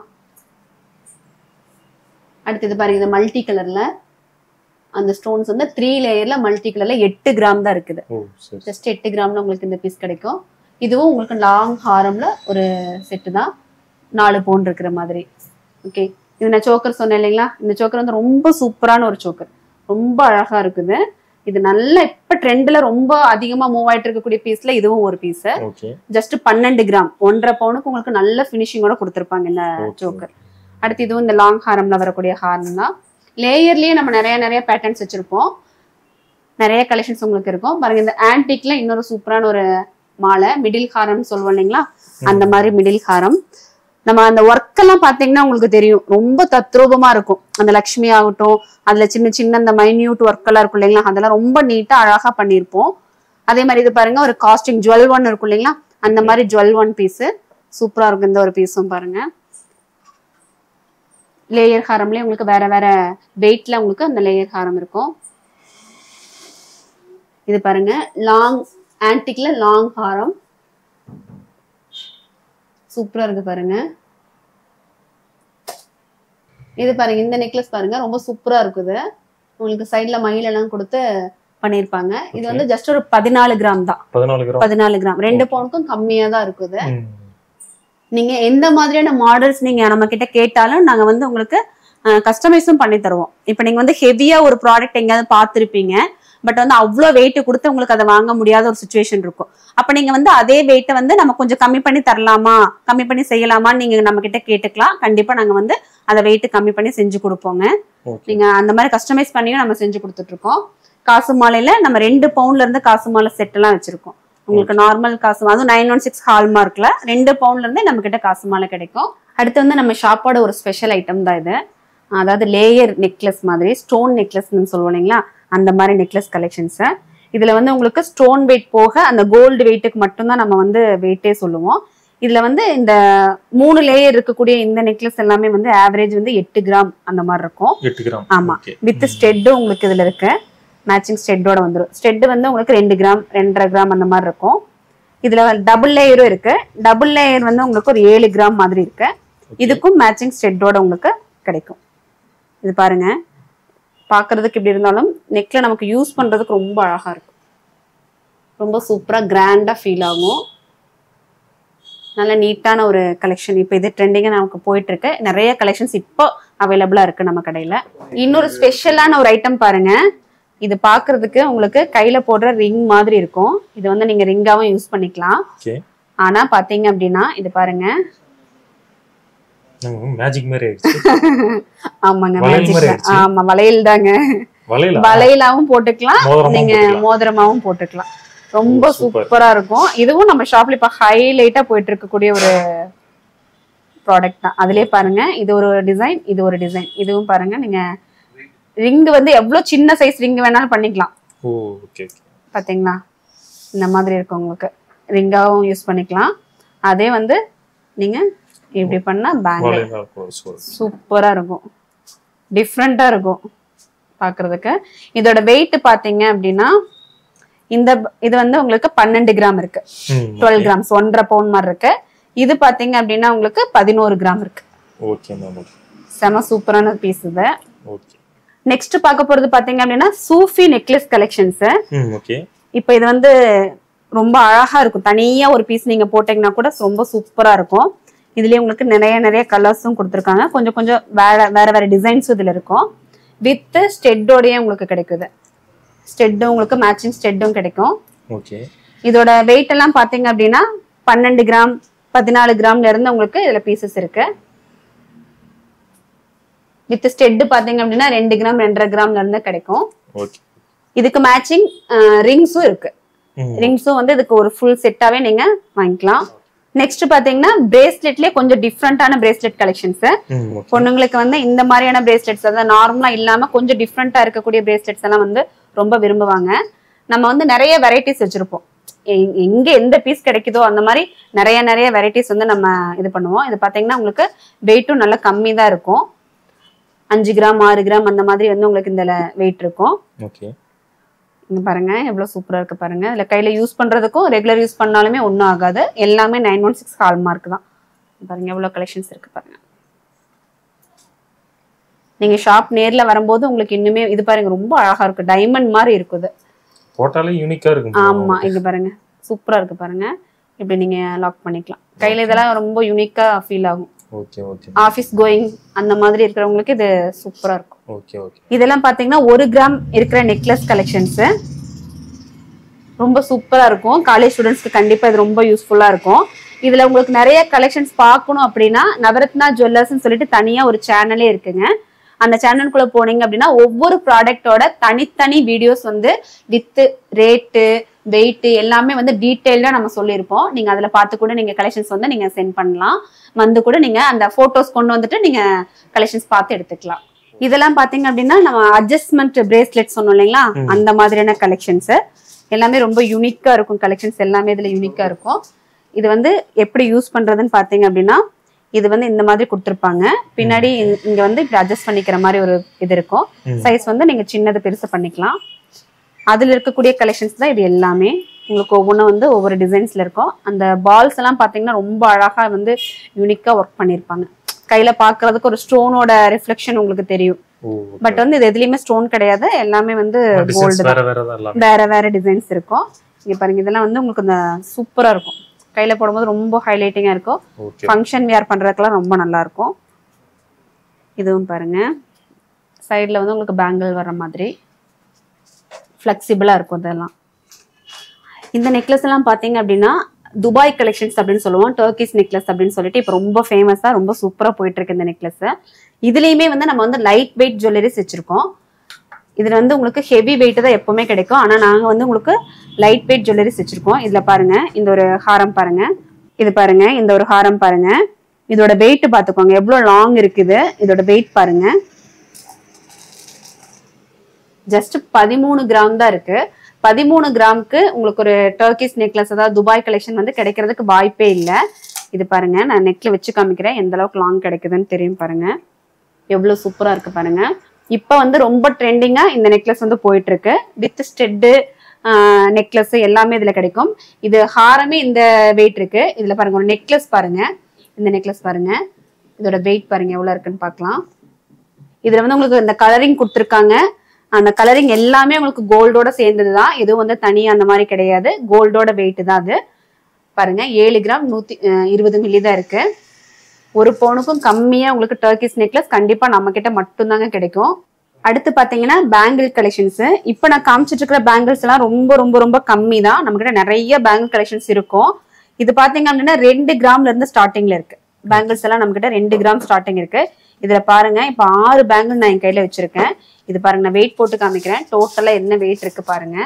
அடுத்தது பாருங்க இந்த மல்டி கலர்ல அந்த ஸ்டோன்ஸ் வந்து 3 லேயர்ல மல்டி கலர்ல 8 கிராம் தான் இருக்குது. ஜஸ்ட் 8 கிராம்ல உங்களுக்கு இந்த பீஸ் கிடைக்கும். இதுவும் உங்களுக்கு லாங் ஹாரம்ல ஒரு செட்டு தான், 4 பவுன் இருக்கிற மாதிரி. ஓகே, இது நான் சோக்கர் சொன்னேன் இல்லைங்களா, இந்த சோக்கர் வந்து ரொம்ப சூப்பரான ஒரு சோக்கர், ரொம்ப அழகா இருக்குது. இது நல்ல இப்ப ட்ரெண்ட்ல ரொம்ப அதிகமா மூவ் ஆயிட்டு இருக்கக்கூடிய பீஸ்ல இதுவும் ஒரு பீஸ். ஜஸ்ட் 12 கிராம் 1.5 பவுனுக்கு உங்களுக்கு நல்ல பினிஷிங்கோட கொடுத்துருப்பாங்க இந்த சோக்கர். அடுத்து இதுவும் இந்த லாங் ஹாரம்ல வரக்கூடிய ஹாரம் தான். லேயர்லயே நம்ம நிறைய பேட்டர்ன்ஸ் வச்சிருப்போம், நிறைய கலெக்ஷன்ஸ் உங்களுக்கு இருக்கும். பாருங்க இந்த ஆன்டிக்ல இன்னொரு சூப்பரான ஒரு மாலை, மிடில் ஹாரம் சொல்லுவோம் இல்லைங்களா, அந்த மாதிரி மிடில் ஹாரம். நம்ம அந்த ஒர்க் எல்லாம் பாத்தீங்கன்னா உங்களுக்கு தெரியும், ரொம்ப தத்ரூபமா இருக்கும். அந்த லக்ஷ்மி ஆகட்டும், அதுல சின்ன சின்ன அந்த மைன்யூட் ஒர்க் எல்லாம் இருக்கும் இல்லைங்களா, அதெல்லாம் ரொம்ப நீட்டா அழகா பண்ணிருப்போம். அதே மாதிரி இது பாருங்க ஒரு காஸ்டிங் ஜுவல் ஒன் இருக்கும் இல்லைங்களா, அந்த மாதிரி ஜுவல் ஒன் பீஸ் சூப்பரா இருக்கும். இந்த ஒரு பீஸும் பாருங்க லேயர் ஹாரம்லயே உங்களுக்கு வேற வேற வெயிட்ல உங்களுக்கு அந்த லேயர் ஹாரம் இருக்கும். இது பாருங்க லாங் ஆன்டிக்ல லாங் ஹாரம் சூப்பரா இருக்கு பாருங்க. இது பாருங்க இந்த நெக்லஸ் பாருங்க ரொம்ப சூப்பரா இருக்குது. உங்களுக்கு சைட்ல மயில் எல்லாம் கொடுத்து பண்ணிருப்பாங்க. இது வந்து ஜஸ்ட் ஒரு 14 கிராம் தான். 14 கிராம் 2 பவுனுக்கும் கம்மியா தான் இருக்குது. நீங்க எந்த மாதிரியான மாடல்ஸ் நீங்க நம்ம கிட்ட கேட்டாலும் நாங்க வந்து உங்களுக்கு கஸ்டமைஸும் பண்ணி தருவோம். இப்ப நீங்க வந்து ஹெவியா ஒரு ப்ராடக்ட் எங்கேயாவது பார்த்திருப்பீங்க, பட் வந்து அவ்வளோ வெயிட் கொடுத்து உங்களுக்கு அதை வாங்க முடியாத ஒரு சுச்சுவேஷன் இருக்கும். அப்ப நீங்க வந்து அதே வெயிட்டை வந்து நம்ம கொஞ்சம் கம்மி பண்ணி தரலாமா, கம்மி பண்ணி செய்யலாமான்னு நீங்க நம்ம கிட்ட கேட்டுக்கலாம். கண்டிப்பா நாங்க வந்து அதை வெயிட் கம்மி பண்ணி செஞ்சு கொடுப்போங்க. நீங்க அந்த மாதிரி கஸ்டமைஸ் பண்ணியும் நம்ம செஞ்சு கொடுத்துட்டு இருக்கோம். காசு மாலையில நம்ம 2 பவுன்ல இருந்து காசு மாலை செட் எல்லாம் வச்சிருக்கோம். உங்களுக்கு நார்மல் காசு, அதுவும் 916 ஹால்மார்க்ல 2 பவுன்ல இருந்தே நம்ம கிட்ட காசு மாலை கிடைக்கும். அடுத்து வந்து நம்ம ஷாப்போட ஒரு ஸ்பெஷல் ஐட்டம் தான் இது. அதாவது லேயர் நெக்லஸ் மாதிரி ஸ்டோன் நெக்லஸ்ன்னு சொல்லுவோம் இல்லைங்களா, அந்த மாதிரி நெக்லஸ் கலெக்ஷன்ஸ். இதுல வந்து உங்களுக்கு ஸ்டோன் வெயிட் போக அந்த கோல்டு வெயிட்டுக்கு மட்டும்தான் நம்ம வந்து வெயிட்டே சொல்லுவோம். இதுல வந்து இந்த 3 லேயர் இருக்கக்கூடிய இந்த நெக்லஸ் எல்லாமே வந்து ஆவரேஜ் வந்து 8 கிராம் அந்த மாதிரி இருக்கும். 8 கிராம் ஆமா, வித் ஸ்டெட்டும் உங்களுக்கு இதுல இருக்கு. மேட்சிங் ஸ்டெட்டோட வந்துடும். ஸ்டெட் வந்து உங்களுக்கு 2 கிராம் 2.5 கிராம் அந்த மாதிரி இருக்கும். இதுல டபுள் லேயரும் இருக்கு. டபுள் லேயர் வந்து உங்களுக்கு ஒரு 7 கிராம் மாதிரி இருக்கு. இதுக்கும் மேட்சிங் ஸ்டெட்டோட உங்களுக்கு கிடைக்கும். இது பாருங்க பாக்குறதுக்கு இப்படி இருந்தாலும் நெக்ல நமக்கு யூஸ் பண்றதுக்கு ரொம்ப அழகா இருக்கும். ரொம்ப சூப்பரா கிராண்டா ஃபீல் ஆகும். நல்ல நீட்டான ஒரு கலெக்ஷன். இப்போ இது ட்ரெண்டிங்கா நமக்கு போயிட்டு இருக்கு. நிறைய கலெக்ஷன்ஸ் இப்போ அவைலபிளா இருக்கு நம்ம கடையில. இன்னொரு ஸ்பெஷலான ஒரு ஐட்டம் பாருங்க. இது பாக்குறதுக்கு உங்களுக்கு கையில போடுற ரிங் மாதிரி இருக்கும். இது வந்து நீங்க ரிங்காவும் யூஸ் பண்ணிக்கலாம். ஆனா பாத்தீங்க அப்படின்னா இது பாருங்க மேஜிக் மாதிரி ஆயிடுச்சு. ஆமாங்க மேஜிக். ஆமா வளையல் தாங்க. வளையலாவும் போட்டுக்கலாம், நீங்க மோதிரமாவும் போட்டுக்கலாம். ரொம்ப சூப்பரா இருக்கும். இதுவும் நம்ம ஷாப்ல இப்ப ஹைலைட்டா போயிட்டு இருக்கக்கூடிய ஒரு ப்ராடக்ட் தான். அதுலயே பாருங்க இது ஒரு டிசைன், இது ஒரு டிசைன். இதுவும் பாருங்க நீங்க ரிங் வந்து எவ்வளவு சின்ன சைஸ் ரிங் வேணாலும் பண்ணிக்கலாம். பாத்தீங்களா இந்த மாதிரி இருக்கும். உங்களுக்கு ரிங்காவும் யூஸ் பண்ணிக்கலாம். அதே வந்து நீங்க இப்படி பண்ணா பேங்கிள் சூப்பரா இருக்கும், டிஃப்ரெண்டா இருக்கும் பாக்குறதுக்கு. இதோட வெயிட் பாத்தீங்க அப்படின்னா இந்த இது வந்து உங்களுக்கு 12 கிராம் இருக்கு. 12 கிராம்ஸ் 1.5 பவுன் மாதிரி இருக்கு. இது பாத்தீங்க அப்படின்னா உங்களுக்கு 11 கிராம் இருக்கு. செம சூப்பரான பீஸ் இது. நெக்ஸ்ட் பார்க்க போறது பாத்தீங்க அப்படின்னா சூஃபி நெக்லஸ் கலெக்ஷன்ஸ். இப்ப இது வந்து ரொம்ப அழகா இருக்கும். தனியா ஒரு பீஸ் நீங்க போட்டீங்கன்னா கூட ரொம்ப சூப்பரா இருக்கும். இதுலயே உங்களுக்கு நிறைய கலர்ஸும் கொடுத்துருக்காங்க. கொஞ்சம் கொஞ்சம் வேற டிசைன்ஸும் இதுல இருக்கும். வித் ஸ்டெட்டோடயே உங்களுக்கு கிடைக்குது. ஸ்டெட்டும் உங்களுக்கு மேட்சிங் ஸ்டெட்டும் கிடைக்கும். இதோட வெயிட் எல்லாம் பாத்தீங்க அப்படின்னா 12 கிராம் 14 கிராம்ல இருந்து உங்களுக்கு இதுல பீசஸ் இருக்கு. வித் ஸ்டெட் பாத்தீங்க அப்படின்னா 2 கிராம் 2.5 கிராம்ல இருந்து கிடைக்கும். இதுக்கு மேட்சிங் ரிங்ஸும் இருக்கு. ரிங்ஸும் வந்து இதுக்கு ஒரு ஃபுல் செட்டாவே நீங்க வாங்கிக்கலாம். நெக்ஸ்ட் பாத்தீங்கன்னா பிரேஸ்லெட்லயே கொஞ்சம் டிஃப்ரெண்டான பிரேஸ்லெட் கலெக்ஷன்ஸ். பொண்ணுங்களுக்கு வந்து இந்த மாதிரியான பிரேஸ்லெட்ஸ் அதாவது நார்மலா இல்லாம கொஞ்சம் டிஃப்ரெண்டா இருக்கக்கூடிய பிரேஸ்லெட்ஸ் எல்லாம் வந்து ரொம்ப விரும்புவாங்க. நம்ம வந்து நிறைய வெரைட்டிஸ் வச்சிருப்போம். எங்க எந்த பீஸ் கிடைக்குதோ அந்த மாதிரி நிறைய வெரைட்டிஸ் வந்து நம்ம இது பண்ணுவோம். இது பாத்தீங்கன்னா உங்களுக்கு வெயிட்டும் நல்லா கம்மி தான் இருக்கும். 5 கிராம் 6 கிராம் அந்த மாதிரி வந்து உங்களுக்கு இந்த வெயிட் இருக்கும். இங்க பாருங்க எவ்வளவு சூப்பரா இருக்கு பாருங்க. இதுல கையில யூஸ் பண்றதுக்கும் ரெகுலர் யூஸ் பண்ணாலுமே ஒன்றும் ஆகாது. எல்லாமே 916 ஹால்மார்க் தான். பாருங்க எவ்வளவு கலெக்ஷன்ஸ் இருக்கு பாருங்க. நீங்க ஷாப் நேர்ல வரும்போது உங்களுக்கு இன்னுமே இது பாருங்க ரொம்ப அழகா இருக்கு. டைமண்ட் மாதிரி இருக்குது. போட்டாலே யூனிக்கா இருக்கு. ஆமா இங்க பாருங்க சூப்பரா இருக்கு பாருங்க. இப்படி நீங்க லாக் பண்ணிக்கலாம். கையில இதெல்லாம் ரொம்ப யூனிக்கா ஃபீல் ஆகும். ஆபீஸ் கோயிங் அந்த மாதிரி இருக்கிறவங்களுக்கு இது சூப்பரா இருக்கும். இதெல்லாம் பாத்தீங்கன்னா 1 கிராம் இருக்கிற நெக்லஸ் கலெக்ஷன்ஸ் ரொம்ப சூப்பரா இருக்கும். காலேஜ் ஸ்டூடெண்ட்ஸ்க்கு கண்டிப்பா இது ரொம்ப யூஸ்ஃபுல்லா இருக்கும். இதுல உங்களுக்கு நிறைய கலெக்ஷன்ஸ் பார்க்கணும் அப்படின்னா நவரத்னா ஜுவல்லர்ஸ்னு சொல்லிட்டு தனியா ஒரு சேனலே இருக்குங்க. அந்த சேனலுக்குள்ள போனீங்க அப்படின்னா ஒவ்வொரு ப்ராடக்டோட தனித்தனி வீடியோஸ் வந்து வித் ரேட்டு வெயிட் எல்லாமே வந்து டீடைல்டா நம்ம சொல்லியிருப்போம். நீங்க அதுல பார்த்து கூட நீங்க கலெக்ஷன்ஸ் வந்து நீங்க சென்ட் பண்ணலாம். வந்து கூட நீங்க அந்த போட்டோஸ் கொண்டு வந்துட்டு நீங்க கலெக்ஷன்ஸ் பார்த்து எடுத்துக்கலாம். இதெல்லாம் பாத்தீங்க அப்படின்னா நம்ம அட்ஜஸ்ட்மெண்ட் பிரேஸ்லெட் சொன்னோம் இல்லைங்களா, அந்த மாதிரியான கலெக்ஷன்ஸ் எல்லாமே ரொம்ப யூனிக்கா இருக்கும். கலெக்ஷன்ஸ் எல்லாமே இதுல யூனிக்கா இருக்கும். இது வந்து எப்படி யூஸ் பண்றதுன்னு பாத்தீங்க அப்படின்னா இது வந்து இந்த மாதிரி கொடுத்துருப்பாங்க. பின்னாடி இங்க வந்து இப்படி அட்ஜஸ்ட் பண்ணிக்கிற மாதிரி ஒரு இது இருக்கும். சைஸ் வந்து நீங்க சின்னது பெருசு பண்ணிக்கலாம். அதுல இருக்கக்கூடிய கலெக்ஷன்ஸ் தான் இது எல்லாமே. உங்களுக்கு ஒவ்வொன்றும் வந்து ஒவ்வொரு டிசைன்ஸ்ல இருக்கும். அந்த பால்ஸ் எல்லாம் பாத்தீங்கன்னா ரொம்ப அழகா வந்து யூனிக்கா ஒர்க் பண்ணிருப்பாங்க. கையில பாக்குறதுக்கு ஒரு ஸ்டோனோட ரிஃப்ளெக்ஷன் உங்களுக்கு தெரியும். பட் வந்து இது எதுலயுமே ஸ்டோன் கிடையாது. எல்லாமே வந்து கோல்டு வேற டிசைன்ஸ் இருக்கும். இங்க பாருங்க இதெல்லாம் வந்து உங்களுக்கு இந்த சூப்பரா இருக்கும். கையில போடும்போது ரொம்ப ஹைலைட்டிங்கா இருக்கும். ஃபங்க்ஷன் வியர் பண்றதுக்கெல்லாம் ரொம்ப நல்லா இருக்கும். இதுவும் பாருங்க சைட்ல வந்து உங்களுக்கு பேங்கிள் வர்ற மாதிரி ஃபிளெக்சிபிளா இருக்கும். இதெல்லாம் இந்த நெக்லஸ் எல்லாம் பாத்தீங்க அப்படின்னா துபாய் கலெக்ஷன்ஸ் அப்படின்னு சொல்லுவோம். டர்க்கிஷ் நெக்லஸ் அப்படின்னு சொல்லிட்டு இப்ப ரொம்ப ஃபேமஸா ரொம்ப சூப்பரா போயிட்டு இருக்கு இந்த நெக்லஸ். இதுலயுமே வந்து நம்ம வந்து லைட் வெயிட் ஜுவல்லரிஸ் வச்சிருக்கோம். இதுல வந்து உங்களுக்கு ஹெவி வெயிட் தான் எப்பவுமே கிடைக்கும். ஆனா நாங்க வந்து உங்களுக்கு லைட் வெயிட் ஜுவல்லரிஸ் வச்சிருக்கோம். இதுல பாருங்க இந்த ஒரு ஹாரம் பாருங்க. இது பாருங்க இந்த ஒரு ஹாரம் பாருங்க. இதோட வெயிட் பாத்துக்கோங்க எவ்வளவு லாங் இருக்குது. இதோட வெயிட் பாருங்க ஜஸ்ட் 13 கிராம் தான் இருக்கு. 13 கிராமுக்கு உங்களுக்கு ஒரு டர்க்கிஷ் நெக்லஸ் அதாவது துபாய் கலெக்ஷன் வந்து கிடைக்கிறதுக்கு வாய்ப்பே இல்லை. இது பாருங்க நான் நெக்ல வச்சு காமிக்கிறேன் எந்த அளவுக்கு லாங் கிடைக்குதுன்னு தெரியும் பாருங்க. எவ்வளவு சூப்பரா இருக்கு பாருங்க. இப்ப வந்து ரொம்ப ட்ரெண்டிங்கா இந்த நெக்லஸ் வந்து போயிட்டு இருக்கு. வித் ஸ்டெட் நெக்லஸ் எல்லாமே இதுல கிடைக்கும். இது ஹாரமே இந்த வெயிட் இருக்கு. இதுல பாருங்க ஒரு நெக்லஸ் பாருங்க. இந்த நெக்லஸ் பாருங்க இதோட வெயிட் பாருங்க எவ்வளவு இருக்குன்னு பாக்கலாம். இதுல வந்து உங்களுக்கு இந்த கலரிங் கொடுத்துருக்காங்க. அந்த கலரிங் எல்லாமே உங்களுக்கு கோல்டோட சேர்ந்ததுதான். எதுவும் வந்து தனியா அந்த மாதிரி கிடையாது. கோல்டோட வெயிட் தான் அது. பாருங்க 7 கிராம் 120 மில்லி தான் இருக்கு. ஒரு பவுனுக்கும் கம்மியா உங்களுக்கு டர்க்கிஷ் நெக்லஸ் கண்டிப்பா நம்ம கிட்ட மட்டும்தாங்க கிடைக்கும். அடுத்து பாத்தீங்கன்னா பேங்கிள் கலெக்ஷன்ஸ். இப்ப நான் காமிச்சிட்டு இருக்கிற பேங்கிள்ஸ் எல்லாம் ரொம்ப ரொம்ப ரொம்ப கம்மி தான். நம்ம கிட்ட நிறைய பேங்கிள் கலெக்ஷன்ஸ் இருக்கும். இது பாத்தீங்க அப்படின்னா 2 கிராம்ல இருந்து ஸ்டார்டிங்ல இருக்கு. பேங்கிள்ஸ் எல்லாம் நம்ம கிட்ட 2 கிராம் ஸ்டார்டிங் இருக்கு. இதுல பாருங்க இப்ப 6 பேங்கிள் நான் என் கையில வச்சிருக்கேன். இது பாருங்க நான் வெயிட் போட்டு காமிக்கிறேன். டோட்டலா என்ன வெயிட் இருக்கு பாருங்க.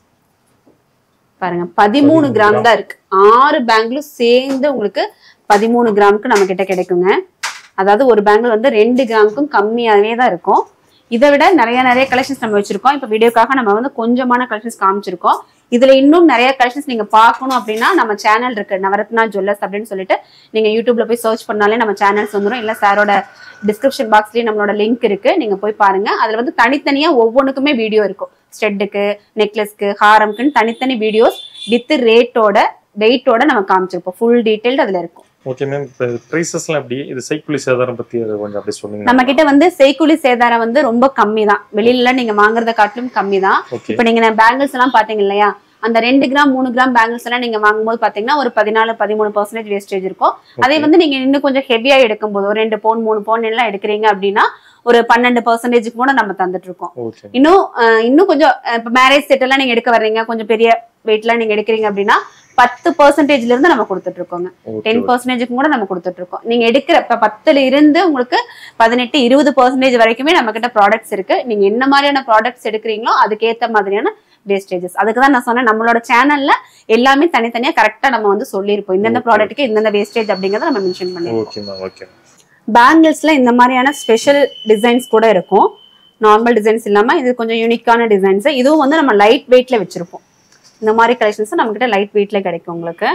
பாருங்க 13 கிராம் தான் இருக்கு. 6 பேங்கிளும் சேர்ந்து உங்களுக்கு 13 கிராமுக்கு நம்ம கிட்ட கிடைக்குங்க. அதாவது ஒரு பேங்கிள் வந்து 2 கிராமுக்கும் கம்மியாவே தான் இருக்கும். இதை விட நிறைய கலெக்ஷன்ஸ் நம்ம வச்சிருக்கோம். இப்ப வீடியோக்காக நம்ம வந்து கொஞ்சமான கலெக்ஷன்ஸ் காமிச்சிருக்கோம். இதுல இன்னும் நிறைய கலெக்ஷன்ஸ் நீங்க பாக்கணும் அப்படின்னா நம்ம சேனல் இருக்கு நவரத்னா ஜுவல்லர்ஸ் அப்படின்னு சொல்லிட்டு நீங்க யூடியூப்ல போய் சர்ச் பண்ணாலே நம்ம சேனல்ஸ் வந்துடும். இல்ல சாரோட டிஸ்கிரிப்ஷன் பாக்ஸ்லயே நம்மளோட லிங்க் இருக்கு. நீங்க போய் பாருங்க. அதுல வந்து தனித்தனியா ஒவ்வொன்றுக்குமே வீடியோ இருக்கும். ஸ்டெட்டுக்கு நெக்லஸ்க்கு ஹாரம்க்குன்னு தனித்தனி வீடியோஸ் வித் ரேட்டோட வெயிட்டோட நம்ம காமிச்சிருப்போம். ஃபுல் டீடைல்டு அதுல இருக்கும். Okay ma'am. இப்போ பிரைசஸ்லாம் எப்படி? இது செய்கூலி சேதாரம் பத்தி கொஞ்சம் அப்படி சொன்னீங்க. நம்ம கிட்ட வந்து செய்கூலி சேதாரம் வந்து ரொம்ப கம்மி தான். வெளியில நீங்க வாங்குறத காட்டிலும் கம்மி தான். இப்ப நீங்க பேங்கிள்ஸ் எல்லாம் பாத்தீங்க இல்லையா, அந்த 2 கிராம் 3 கிராம் பேங்கிள்ஸ் எல்லாம் நீங்க வாங்கும்போது பாத்தீங்கன்னா ஒரு 14-13% வேஸ்டேஜ் இருக்கும். அதே வந்து நீங்க இன்னும் கொஞ்சம் ஹெவியா எடுக்கும் போது ஒரு 2 பவுன் 3 பவுன் எல்லாம் எடுக்கிறீங்க அப்படின்னா ஒரு 12% கூட நம்ம தந்துட்டு இருக்கோம். இன்னும் கொஞ்சம் இப்ப மேரேஜ் செட் எல்லாம் நீங்க எடுக்க வர்றீங்க, கொஞ்சம் பெரிய வெயிட் எல்லாம் நீங்க எடுக்கிறீங்க அப்படின்னா 10% இருந்து நம்ம கொடுத்துட்டு இருக்கோங்க. 10% கூட நம்ம கொடுத்துட்டு இருக்கோம். நீங்க எடுக்கிற 10ல இருந்து உங்களுக்கு 18-20% வரைக்குமே நம்ம கிட்ட ப்ராடக்ட்ஸ் இருக்கு. நீங்க என்ன மாதிரியான ப்ராடக்ட்ஸ் எடுக்கிறீங்களோ அதுக்கேற்ற மாதிரியான வேஸ்டேஜஸ். அதுக்குதான் நான் சொன்னேன், நம்மளோட சேனல்ல எல்லாமே தனித்தனியா கரெக்டா நம்ம வந்து சொல்லியிருப்போம். இந்தந்த ப்ராடக்ட்டுக்கு இந்தந்த வேஸ்டேஜ் அப்படிங்கறத நம்ம மென்ஷன் பண்ணிருக்கோம். பேங்கிள்ஸ்ல இந்த மாதிரியான ஸ்பெஷல் டிசைன்ஸ் கூட இருக்கும். நார்மல் டிசைன்ஸ் இல்லாம இது கொஞ்சம் யூனிக்கான டிசைன்ஸ். இதுவும் வந்து நம்ம லைட் வெயிட்ல வச்சிருப்போம். இந்த மாதிரி கலெக்ஷன்ஸ் நம்ம கிட்ட லைட் வெயிட்ல கிடைக்கும் உங்களுக்கு.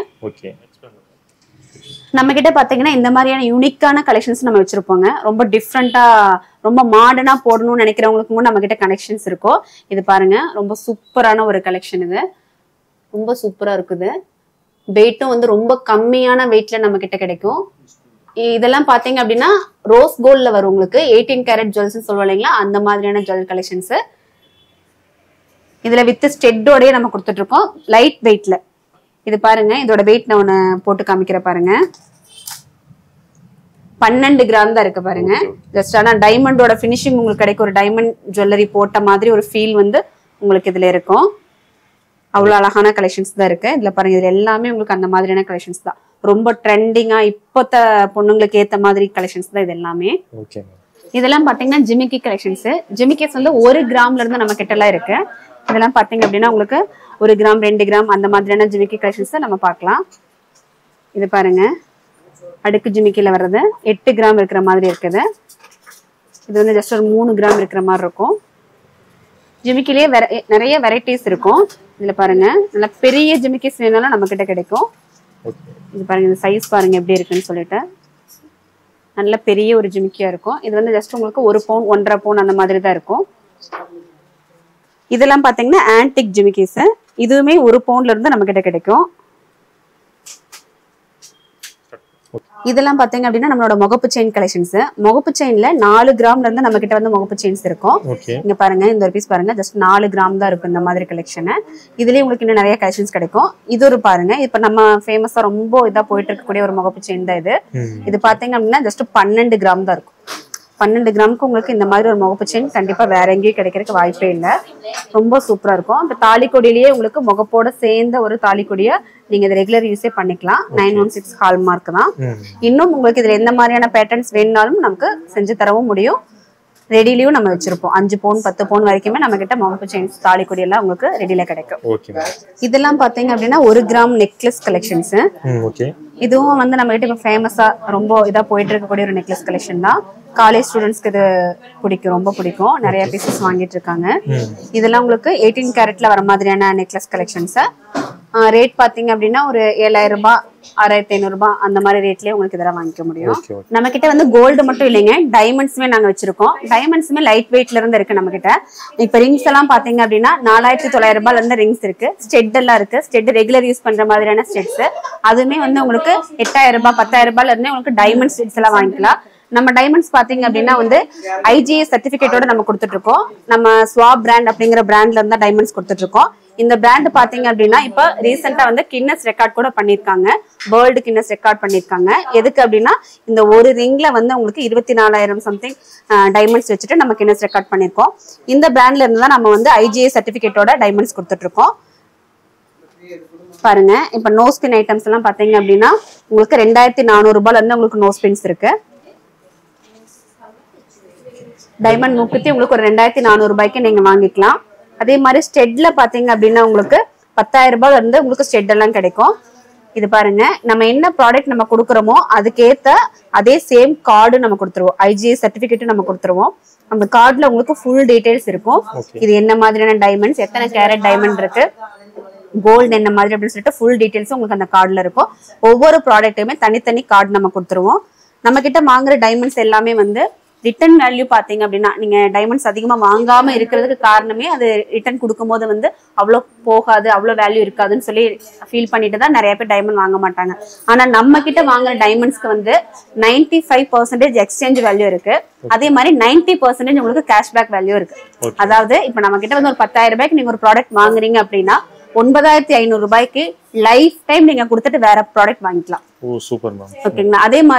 நம்ம கிட்ட பாத்தீங்கன்னா இந்த மாதிரியான யூனிக்கான கலெக்ஷன்ஸ் நம்ம வச்சிருப்போங்க. ரொம்ப டிஃப்ரெண்டா ரொம்ப மாடர்னா போடணும்னு நினைக்கிறவங்களுக்கும் நம்ம கிட்ட கலெக்ஷன்ஸ் இருக்கும். இது பாருங்க, ரொம்ப சூப்பரான ஒரு கலெக்ஷன். இது ரொம்ப சூப்பரா இருக்குது. வெயிட்டும் வந்து ரொம்ப கம்மியான வெயிட்ல நம்ம கிட்ட கிடைக்கும். இதெல்லாம் பாத்தீங்க அப்படின்னா ரோஸ் கோல்ட்ல வரும் உங்களுக்கு. 18 கேரட் ஜுவல்ஸ் சொல்லுவோம் இல்லைங்களா, அந்த மாதிரியான ஜுவல் கலெக்ஷன்ஸ். இதுல வித் ஸ்டெட்டோடய நம்ம கொடுத்துட்டு இருக்கோம் லைட் வெயிட்ல. இது பாருங்க, இதோட வெயிட் நான் ஒன்னு போட்டு காமிக்கிற பாருங்க. 12 கிராம் தான் இருக்கு பாருங்க. ஜஸ்ட் ஆனா டைமண்டோட பினிஷிங் உங்களுக்கு கிடைக்கும். ஒரு டைமண்ட் ஜுவல்லரி போட்ட மாதிரி ஒரு ஃபீல் வந்து உங்களுக்கு இதுல இருக்கும். அவ்வளவு அழகான கலெக்ஷன்ஸ் தான் இருக்கு. இதுல பாருங்க, இதுல எல்லாமே உங்களுக்கு அந்த மாதிரியான கலெக்ஷன்ஸ் தான். ரொம்ப ட்ரெண்டிங்கா இப்பத்த பொண்ணுங்களுக்கு ஏத்த மாதிரி கலெக்ஷன்ஸ் தான் இது எல்லாமே. இதெல்லாம் பாத்தீங்கன்னா ஜிமிக்கி கலெக்ஷன்ஸ். ஜிமிக்கிஸ் வந்து 1 கிராம்ல இருந்து நம்ம கிட்ட எல்லாம் இருக்கு. இதெல்லாம் பாத்தீங்க அப்படின்னா உங்களுக்கு 1 கிராம் 2 கிராம் அந்த மாதிரியான ஜிமிக்கி கலெக்ஷன்ஸ் நம்ம பார்க்கலாம். இது பாருங்க, அடுக்கு ஜிமிக்கில வர்றது 8 கிராம் இருக்கிற மாதிரி இருக்குது. இது வந்து ஜஸ்ட் ஒரு 3 கிராம் இருக்கிற மாதிரி இருக்கும். ஜிமிக்கிலேயே நிறைய வெரைட்டிஸ் இருக்கும். இதுல பாருங்க, நல்ல பெரிய ஜிமிக்கிஸ் வேணாலும் நம்ம கிட்ட கிடைக்கும். இது பாருங்க, இந்த சைஸ் பாருங்க எப்படி இருக்குன்னு சொல்லிட்டு. நல்ல பெரிய ஒரு ஜிமிக்கியா இருக்கும். இது வந்து ஜஸ்ட் உங்களுக்கு 1 பவுன் 1.5 பவுன் அந்த மாதிரி தான் இருக்கும். இதெல்லாம் பாத்தீங்கன்னா ஆன்டிக் ஜிமிக்கிஸ். இதுவுமே 1 பவுண்ட்ல இருந்து நம்ம கிட்ட கிடைக்கும். இதெல்லாம் பாத்தீங்க அப்படின்னா நம்மளோட முகப்பு செயின் கலெக்ஷன்ஸ். முகப்பு செயின்ல 4 கிராம்ல இருந்து நம்ம கிட்ட வந்து முகப்பு செயின்ஸ் இருக்கும். இங்க பாருங்க, இந்த ஒரு பீஸ் பாருங்க, ஜஸ்ட் 4 கிராம் தான் இருக்கும் இந்த மாதிரி கலெக்ஷன். இதுலயே உங்களுக்கு இன்னும் நிறைய கலெக்ஷன்ஸ் கிடைக்கும். இது ஒரு பாருங்க, இப்ப நம்ம ஃபேமஸா ரொம்ப இதா போயிட்டு இருக்கக்கூடிய ஒரு முகப்பு செயின் தான் இது. இது பாத்தீங்க அப்படின்னா ஜஸ்ட் 12 கிராம் தான் இருக்கும். 12 கிராமுக்கு உங்களுக்கு இந்த மாதிரி ஒரு முகப்பு செயின் கண்டிப்பா வேற எங்கேயும் கிடைக்கிறதுக்கு வாய்ப்பே இல்லை. ரொம்ப சூப்பரா இருக்கும். அந்த தாலிக்கொடியிலேயே உங்களுக்கு முகப்போட சேர்ந்த ஒரு தாலிக்கொடியை நீங்க இதை ரெகுலர் யூஸே பண்ணிக்கலாம். 916 ஹால்மார்க் தான். இன்னும் உங்களுக்கு இதுல எந்த மாதிரியான பேட்டர்ன்ஸ் வேணும்னாலும் நமக்கு செஞ்சு தரவும் முடியும். ரெடிலையும் நம்ம வச்சிருப்போம். 5 பவுன் 10 பவுன் வரைக்குமே நம்ம கிட்ட முகப்பு செயின்ஸ் தாலிக்கொடி எல்லாம் உங்களுக்கு ரெடியில கிடைக்கும். இதெல்லாம் பாத்தீங்க அப்படின்னா 1 கிராம் நெக்லஸ் கலெக்ஷன்ஸ். இதுவும் வந்து நம்ம கிட்ட இப்ப ஃபேமஸா ரொம்ப இதா போயிட்டு இருக்கக்கூடிய ஒரு நெக்லஸ் கலெக்ஷன் தான். காலேஜ் ஸ்டூடெண்ட்ஸ்க்கு இது பிடிக்கும், ரொம்ப பிடிக்கும். நிறைய பீசஸ் வாங்கிட்டு இருக்காங்க. இதெல்லாம் உங்களுக்கு 18 கேரட்ல வர மாதிரியான நெக்லஸ் கலெக்ஷன்ஸ். ரேட் பாத்தீங்க அப்படின்னா ஒரு 7000 ரூபாய் 6500 ரூபாய் அந்த மாதிரி ரேட்லயே உங்களுக்கு இதெல்லாம் வாங்கிக்க முடியும். நம்ம கிட்ட வந்து கோல்டு மட்டும் இல்லைங்க, டைமண்ட்ஸுமே நாங்க வச்சிருக்கோம். டைமண்ட்ஸுமே லைட் வெயிட்ல இருந்து இருக்கு நம்ம கிட்ட. இப்ப ரிங்ஸ் எல்லாம் பாத்தீங்க அப்படின்னா 4900 ரூபாய்ல இருந்து ரிங்ஸ் இருக்கு. ஸ்டெட் எல்லாம் இருக்கு. ஸ்டெட் ரெகுலர் யூஸ் பண்ற மாதிரியான ஸ்டெட்ஸ். அதுவுமே வந்து உங்களுக்கு 8000 ரூபாய் 10000 ரூபாய்ல இருந்து உங்களுக்கு டைமண்ட் ஸ்டெட்ஸ் எல்லாம் வாங்கிக்கலாம். நம்ம டைமண்ட்ஸ் பாத்தீங்க அப்படின்னா வந்து IGA சர்டிபிகேட்டோட நம்ம கொடுத்துட்டு இருக்கோம். நம்ம ஸ்வாப் பிராண்ட் அப்படிங்கிற பிராண்ட்ல இருந்தா டைமண்ட்ஸ் கொடுத்துட்டு இருக்கோம். இந்த பிராண்ட் பாத்தீங்க அப்படின்னா இப்ப ரீசெண்டா வந்து கின்னஸ் ரெக்கார்ட் கூட பண்ணிருக்காங்க. வேர்ல்டு கின்னஸ் ரெக்கார்ட் பண்ணிருக்காங்க. எதுக்கு அப்படின்னா இந்த ஒரு ரிங்ல வந்து உங்களுக்கு 24000 சம்திங் டைமண்ட்ஸ் வச்சுட்டு நம்ம கின்னஸ் ரெக்கார்ட் பண்ணிருக்கோம். இந்த பிராண்ட்ல இருந்து தான் நம்ம வந்து IGA சர்டிபிகேட்டோட டைமண்ட்ஸ் கொடுத்துட்டு இருக்கோம். பாருங்க, இப்ப நோஸ் பின் ஐட்டம்ஸ் எல்லாம் பாத்தீங்க அப்படின்னா உங்களுக்கு 2400 ரூபாய்ல இருந்து உங்களுக்கு நோஸ் பின்ஸ் இருக்கு. டைமண்ட் மூக்குத்தி உங்களுக்கு ஒரு 2400 ரூபாய்க்கு நீங்க வாங்கிக்கலாம். அதே மாதிரி ஸ்டெட்ல பாத்தீங்க அப்படின்னா உங்களுக்கு 10000 ரூபாய்ல இருந்து உங்களுக்கு ஸ்டெட் எல்லாம் கிடைக்கும். இது பாருங்க, நம்ம என்ன ப்ராடக்ட் நம்ம கொடுக்குறோமோ அதுக்கேத்த அதே சேம் கார்டு நம்ம கொடுத்துருவோம். IGA சர்டிபிகேட் நம்ம கொடுத்துருவோம். அந்த கார்டுல உங்களுக்கு ஃபுல் டீடைல்ஸ் இருக்கும். இது என்ன மாதிரியான டைமண்ட்ஸ், எத்தனை கேரட் டைமண்ட் இருக்கு, கோல்டு என்ன மாதிரி அப்படின்னு சொல்லிட்டு ஃபுல் டீடைல்ஸ் உங்களுக்கு அந்த கார்டுல இருக்கும். ஒவ்வொரு ப்ராடக்ட்டுமே தனித்தனி கார்டு நம்ம கொடுத்துருவோம். நம்ம கிட்ட வாங்குற டைமண்ட்ஸ் எல்லாமே வந்து ரிட்டர்ன் வேல்யூ பாத்தீங்க அப்படின்னா நீங்க டைமண்ட்ஸ் அதிகமா வாங்காம இருக்கிறதுக்கு காரணமே அது ரிட்டர்ன் கொடுக்கும் போது வந்து அவ்வளவு போகாது, அவ்வளவு வேல்யூ இருக்காதுன்னு சொல்லி ஃபீல் பண்ணிட்டு தான் நிறைய பேர் டைமண்ட் வாங்க மாட்டாங்க. ஆனா நம்ம கிட்ட வாங்குற டைமண்ட்ஸ்க்கு வந்து 95% எக்ஸ்சேஞ்ச் வேல்யூ இருக்கு. அதே மாதிரி 90% உங்களுக்கு கேஷ்பேக் வேல்யூ இருக்கு. அதாவது இப்ப நம்ம கிட்ட வந்து ஒரு 10000 ரூபாய்க்கு நீங்க ஒரு ப்ராடக்ட் வாங்குறீங்க அப்படின்னா 9500 ரூபாய்க்கு லைஃப் டைம் நீங்க கொடுத்துட்டு வேற ப்ராடக்ட் வாங்கிக்கலாம். ஓகேங்களா? அதே மாதிரி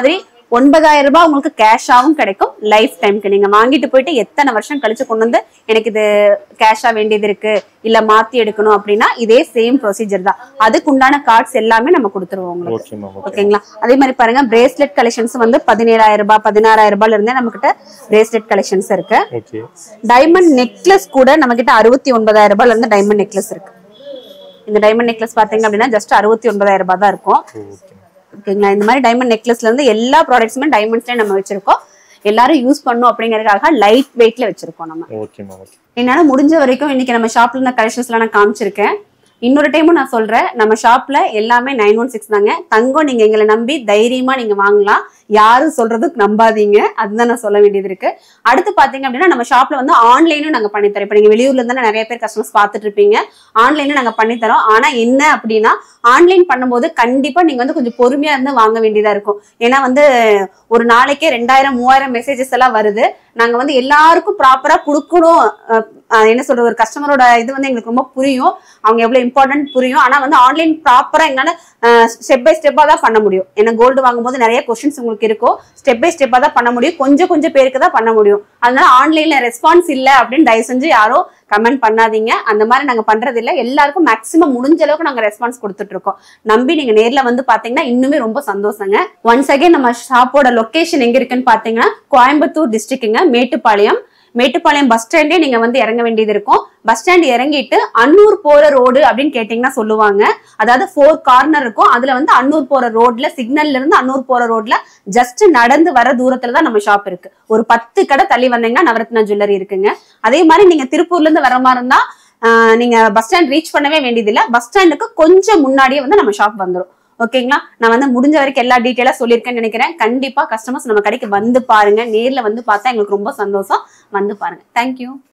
9,000 ரூபாய் உங்களுக்கு கேஷாவும் கிடைக்கும் லைஃப் டைம்க்கு. நீங்க வாங்கிட்டு போயிட்டு எத்தனை வருஷம் கழிச்சு கொண்டு வந்து எனக்கு இது கேஷா வேண்டியது இருக்கு இல்ல மாத்தி எடுக்கணும் அப்படின்னா இதே சேம் ப்ரொசீஜர் தான். அதுக்கு உண்டான கார்ட்ஸ் எல்லாமே நம்ம கொடுத்துருவோம் உங்களுக்கு. ஓகேங்களா? அதே மாதிரி பாருங்க பிரேஸ்லெட் கலெக்ஷன்ஸ் வந்து 17,000 ரூபாய் 16,000 ரூபாயில இருந்தே நம்ம கிட்ட பிரேஸ்லெட் கலெக்ஷன்ஸ் இருக்கு. டைமண்ட் நெக்லஸ் கூட நம்ம கிட்ட 69,000 ரூபாயில இருந்து டைமண்ட் நெக்லஸ் இருக்கு. இந்த டைமண்ட் நெக்லஸ் பாத்தீங்க அப்படின்னா ஜஸ்ட் 69,000 ரூபாய் தான் இருக்கும். ஓகேங்களா? இந்த மாதிரி டைமண்ட் நெக்லஸ்ல இருந்து எல்லா ப்ராடக்ட்ஸுமே டைமண்ட்ஸ்ல நம்ம வச்சிருக்கோம். எல்லாரும் யூஸ் பண்ணும் அப்படிங்கறதுக்காக லைட் வெயிட்ல வச்சிருக்கோம் நம்ம. என்னால முடிஞ்ச வரைக்கும் இன்னைக்கு நம்ம ஷாப்ல இருந்த கலெக்ஷன்ஸ் எல்லாம் நான் காமிச்சிருக்கேன். இன்னொரு டைமும் நான் சொல்றேன், நம்ம ஷாப்ல எல்லாமே 916 தாங்க. தங்கம் நீங்க எங்களை நம்பி தைரியமா நீங்க வாங்கலாம். யாரும் சொல்றதுக்கு நம்பாதீங்க, அதுதான் நான் சொல்ல வேண்டியது இருக்கு. அடுத்து பாத்தீங்க அப்படின்னா நம்ம ஷாப்ல வந்து ஆன்லைனும் நாங்க பண்ணித்தரோம். இப்ப நீங்க வெளியூர்ல இருந்தா நிறைய பேர் கஸ்டமர்ஸ் பாத்துட்டு இருப்பீங்க. ஆன்லைனும் நாங்க பண்ணித்தரோம். ஆனா என்ன அப்படின்னா ஆன்லைன் பண்ணும்போது கண்டிப்பா நீங்க வந்து கொஞ்சம் பொறுமையா இருந்து வாங்க வேண்டியதா இருக்கும். ஏன்னா வந்து ஒரு நாளைக்கே 2000 3000 மெசேஜஸ் எல்லாம் வருது. நாங்க வந்து எல்லாருக்கும் ப்ராப்பரா கொடுக்கணும். என்ன சொல்றது, ஒரு கஸ்டமரோட இது வந்து எங்களுக்கு ரொம்ப புரியும், அவங்க எவ்வளவு இம்பார்ட்டன்ட் புரியும். ஆனா வந்து ஆன்லைன் ப்ராப்பரா எங்களால ஸ்டெப் பை ஸ்டெப்பா தான் பண்ண முடியும். ஏன்னா கோல்டு வாங்கும்போது நிறைய கொஸ்டின்ஸ் உங்களுக்கு இருக்கும். ஸ்டெப் பை ஸ்டெப்பா தான் பண்ண முடியும். கொஞ்சம் பேருக்கு தான் பண்ண முடியும். அதனால ஆன்லைன்ல ரெஸ்பான்ஸ் இல்ல அப்படின்னு தயவு செஞ்சு யாரும் கமெண்ட் பண்ணாதீங்க. அந்த மாதிரி நாங்க பண்றது இல்ல. எல்லாருக்கும் மேக்ஸிமம் முடிஞ்ச அளவுக்கு நாங்க ரெஸ்பான்ஸ் கொடுத்துட்டு இருக்கோம். நம்பி நீங்க நேர்ல வந்து பாத்தீங்கன்னா இன்னுமே ரொம்ப சந்தோஷங்க. ஒன்ஸ் அகைன் நம்ம ஷாப்போட லொகேஷன் எங்க இருக்குன்னு பாத்தீங்கன்னா கோயம்புத்தூர் டிஸ்ட்ரிக்ட்ங்க, மேட்டுப்பாளையம் பஸ் ஸ்டாண்டே நீங்க வந்து இறங்க வேண்டியது இருக்கும். பஸ் ஸ்டாண்ட் இறங்கிட்டு அன்னூர் போற ரோடு அப்படின்னு கேட்டீங்கன்னா சொல்லுவாங்க. அதாவது 4 கார்னர் இருக்கும். அதுல வந்து அன்னூர் போற ரோட்ல, சிக்னல்ல இருந்து அன்னூர் போற ரோட்ல ஜஸ்ட் நடந்து வர தூரத்துலதான் நம்ம ஷாப் இருக்கு. ஒரு 10 கடை தள்ளி வந்தீங்கன்னா நவரத்னா ஜுவல்லரி இருக்குங்க. அதே மாதிரி நீங்க திருப்பூர்ல இருந்து வர மாதிரி இருந்தா நீங்க பஸ் ஸ்டாண்ட் ரீச் பண்ணவே வேண்டியது இல்ல. பஸ் ஸ்டாண்டுக்கு கொஞ்சம் முன்னாடியே வந்து நம்ம ஷாப் வந்துடும். ஓகேங்களா? நான் வந்து முடிஞ்ச வரைக்கும் எல்லா டீட்டெயிலா சொல்லியிருக்கேன்னு நினைக்கிறேன். கண்டிப்பா கஸ்டமர்ஸ் நம்ம கடைக்கு வந்து பாருங்க. நேர்ல வந்து பார்த்தா எங்களுக்கு ரொம்ப சந்தோஷம். வந்து பாருங்க. தேங்க்யூ.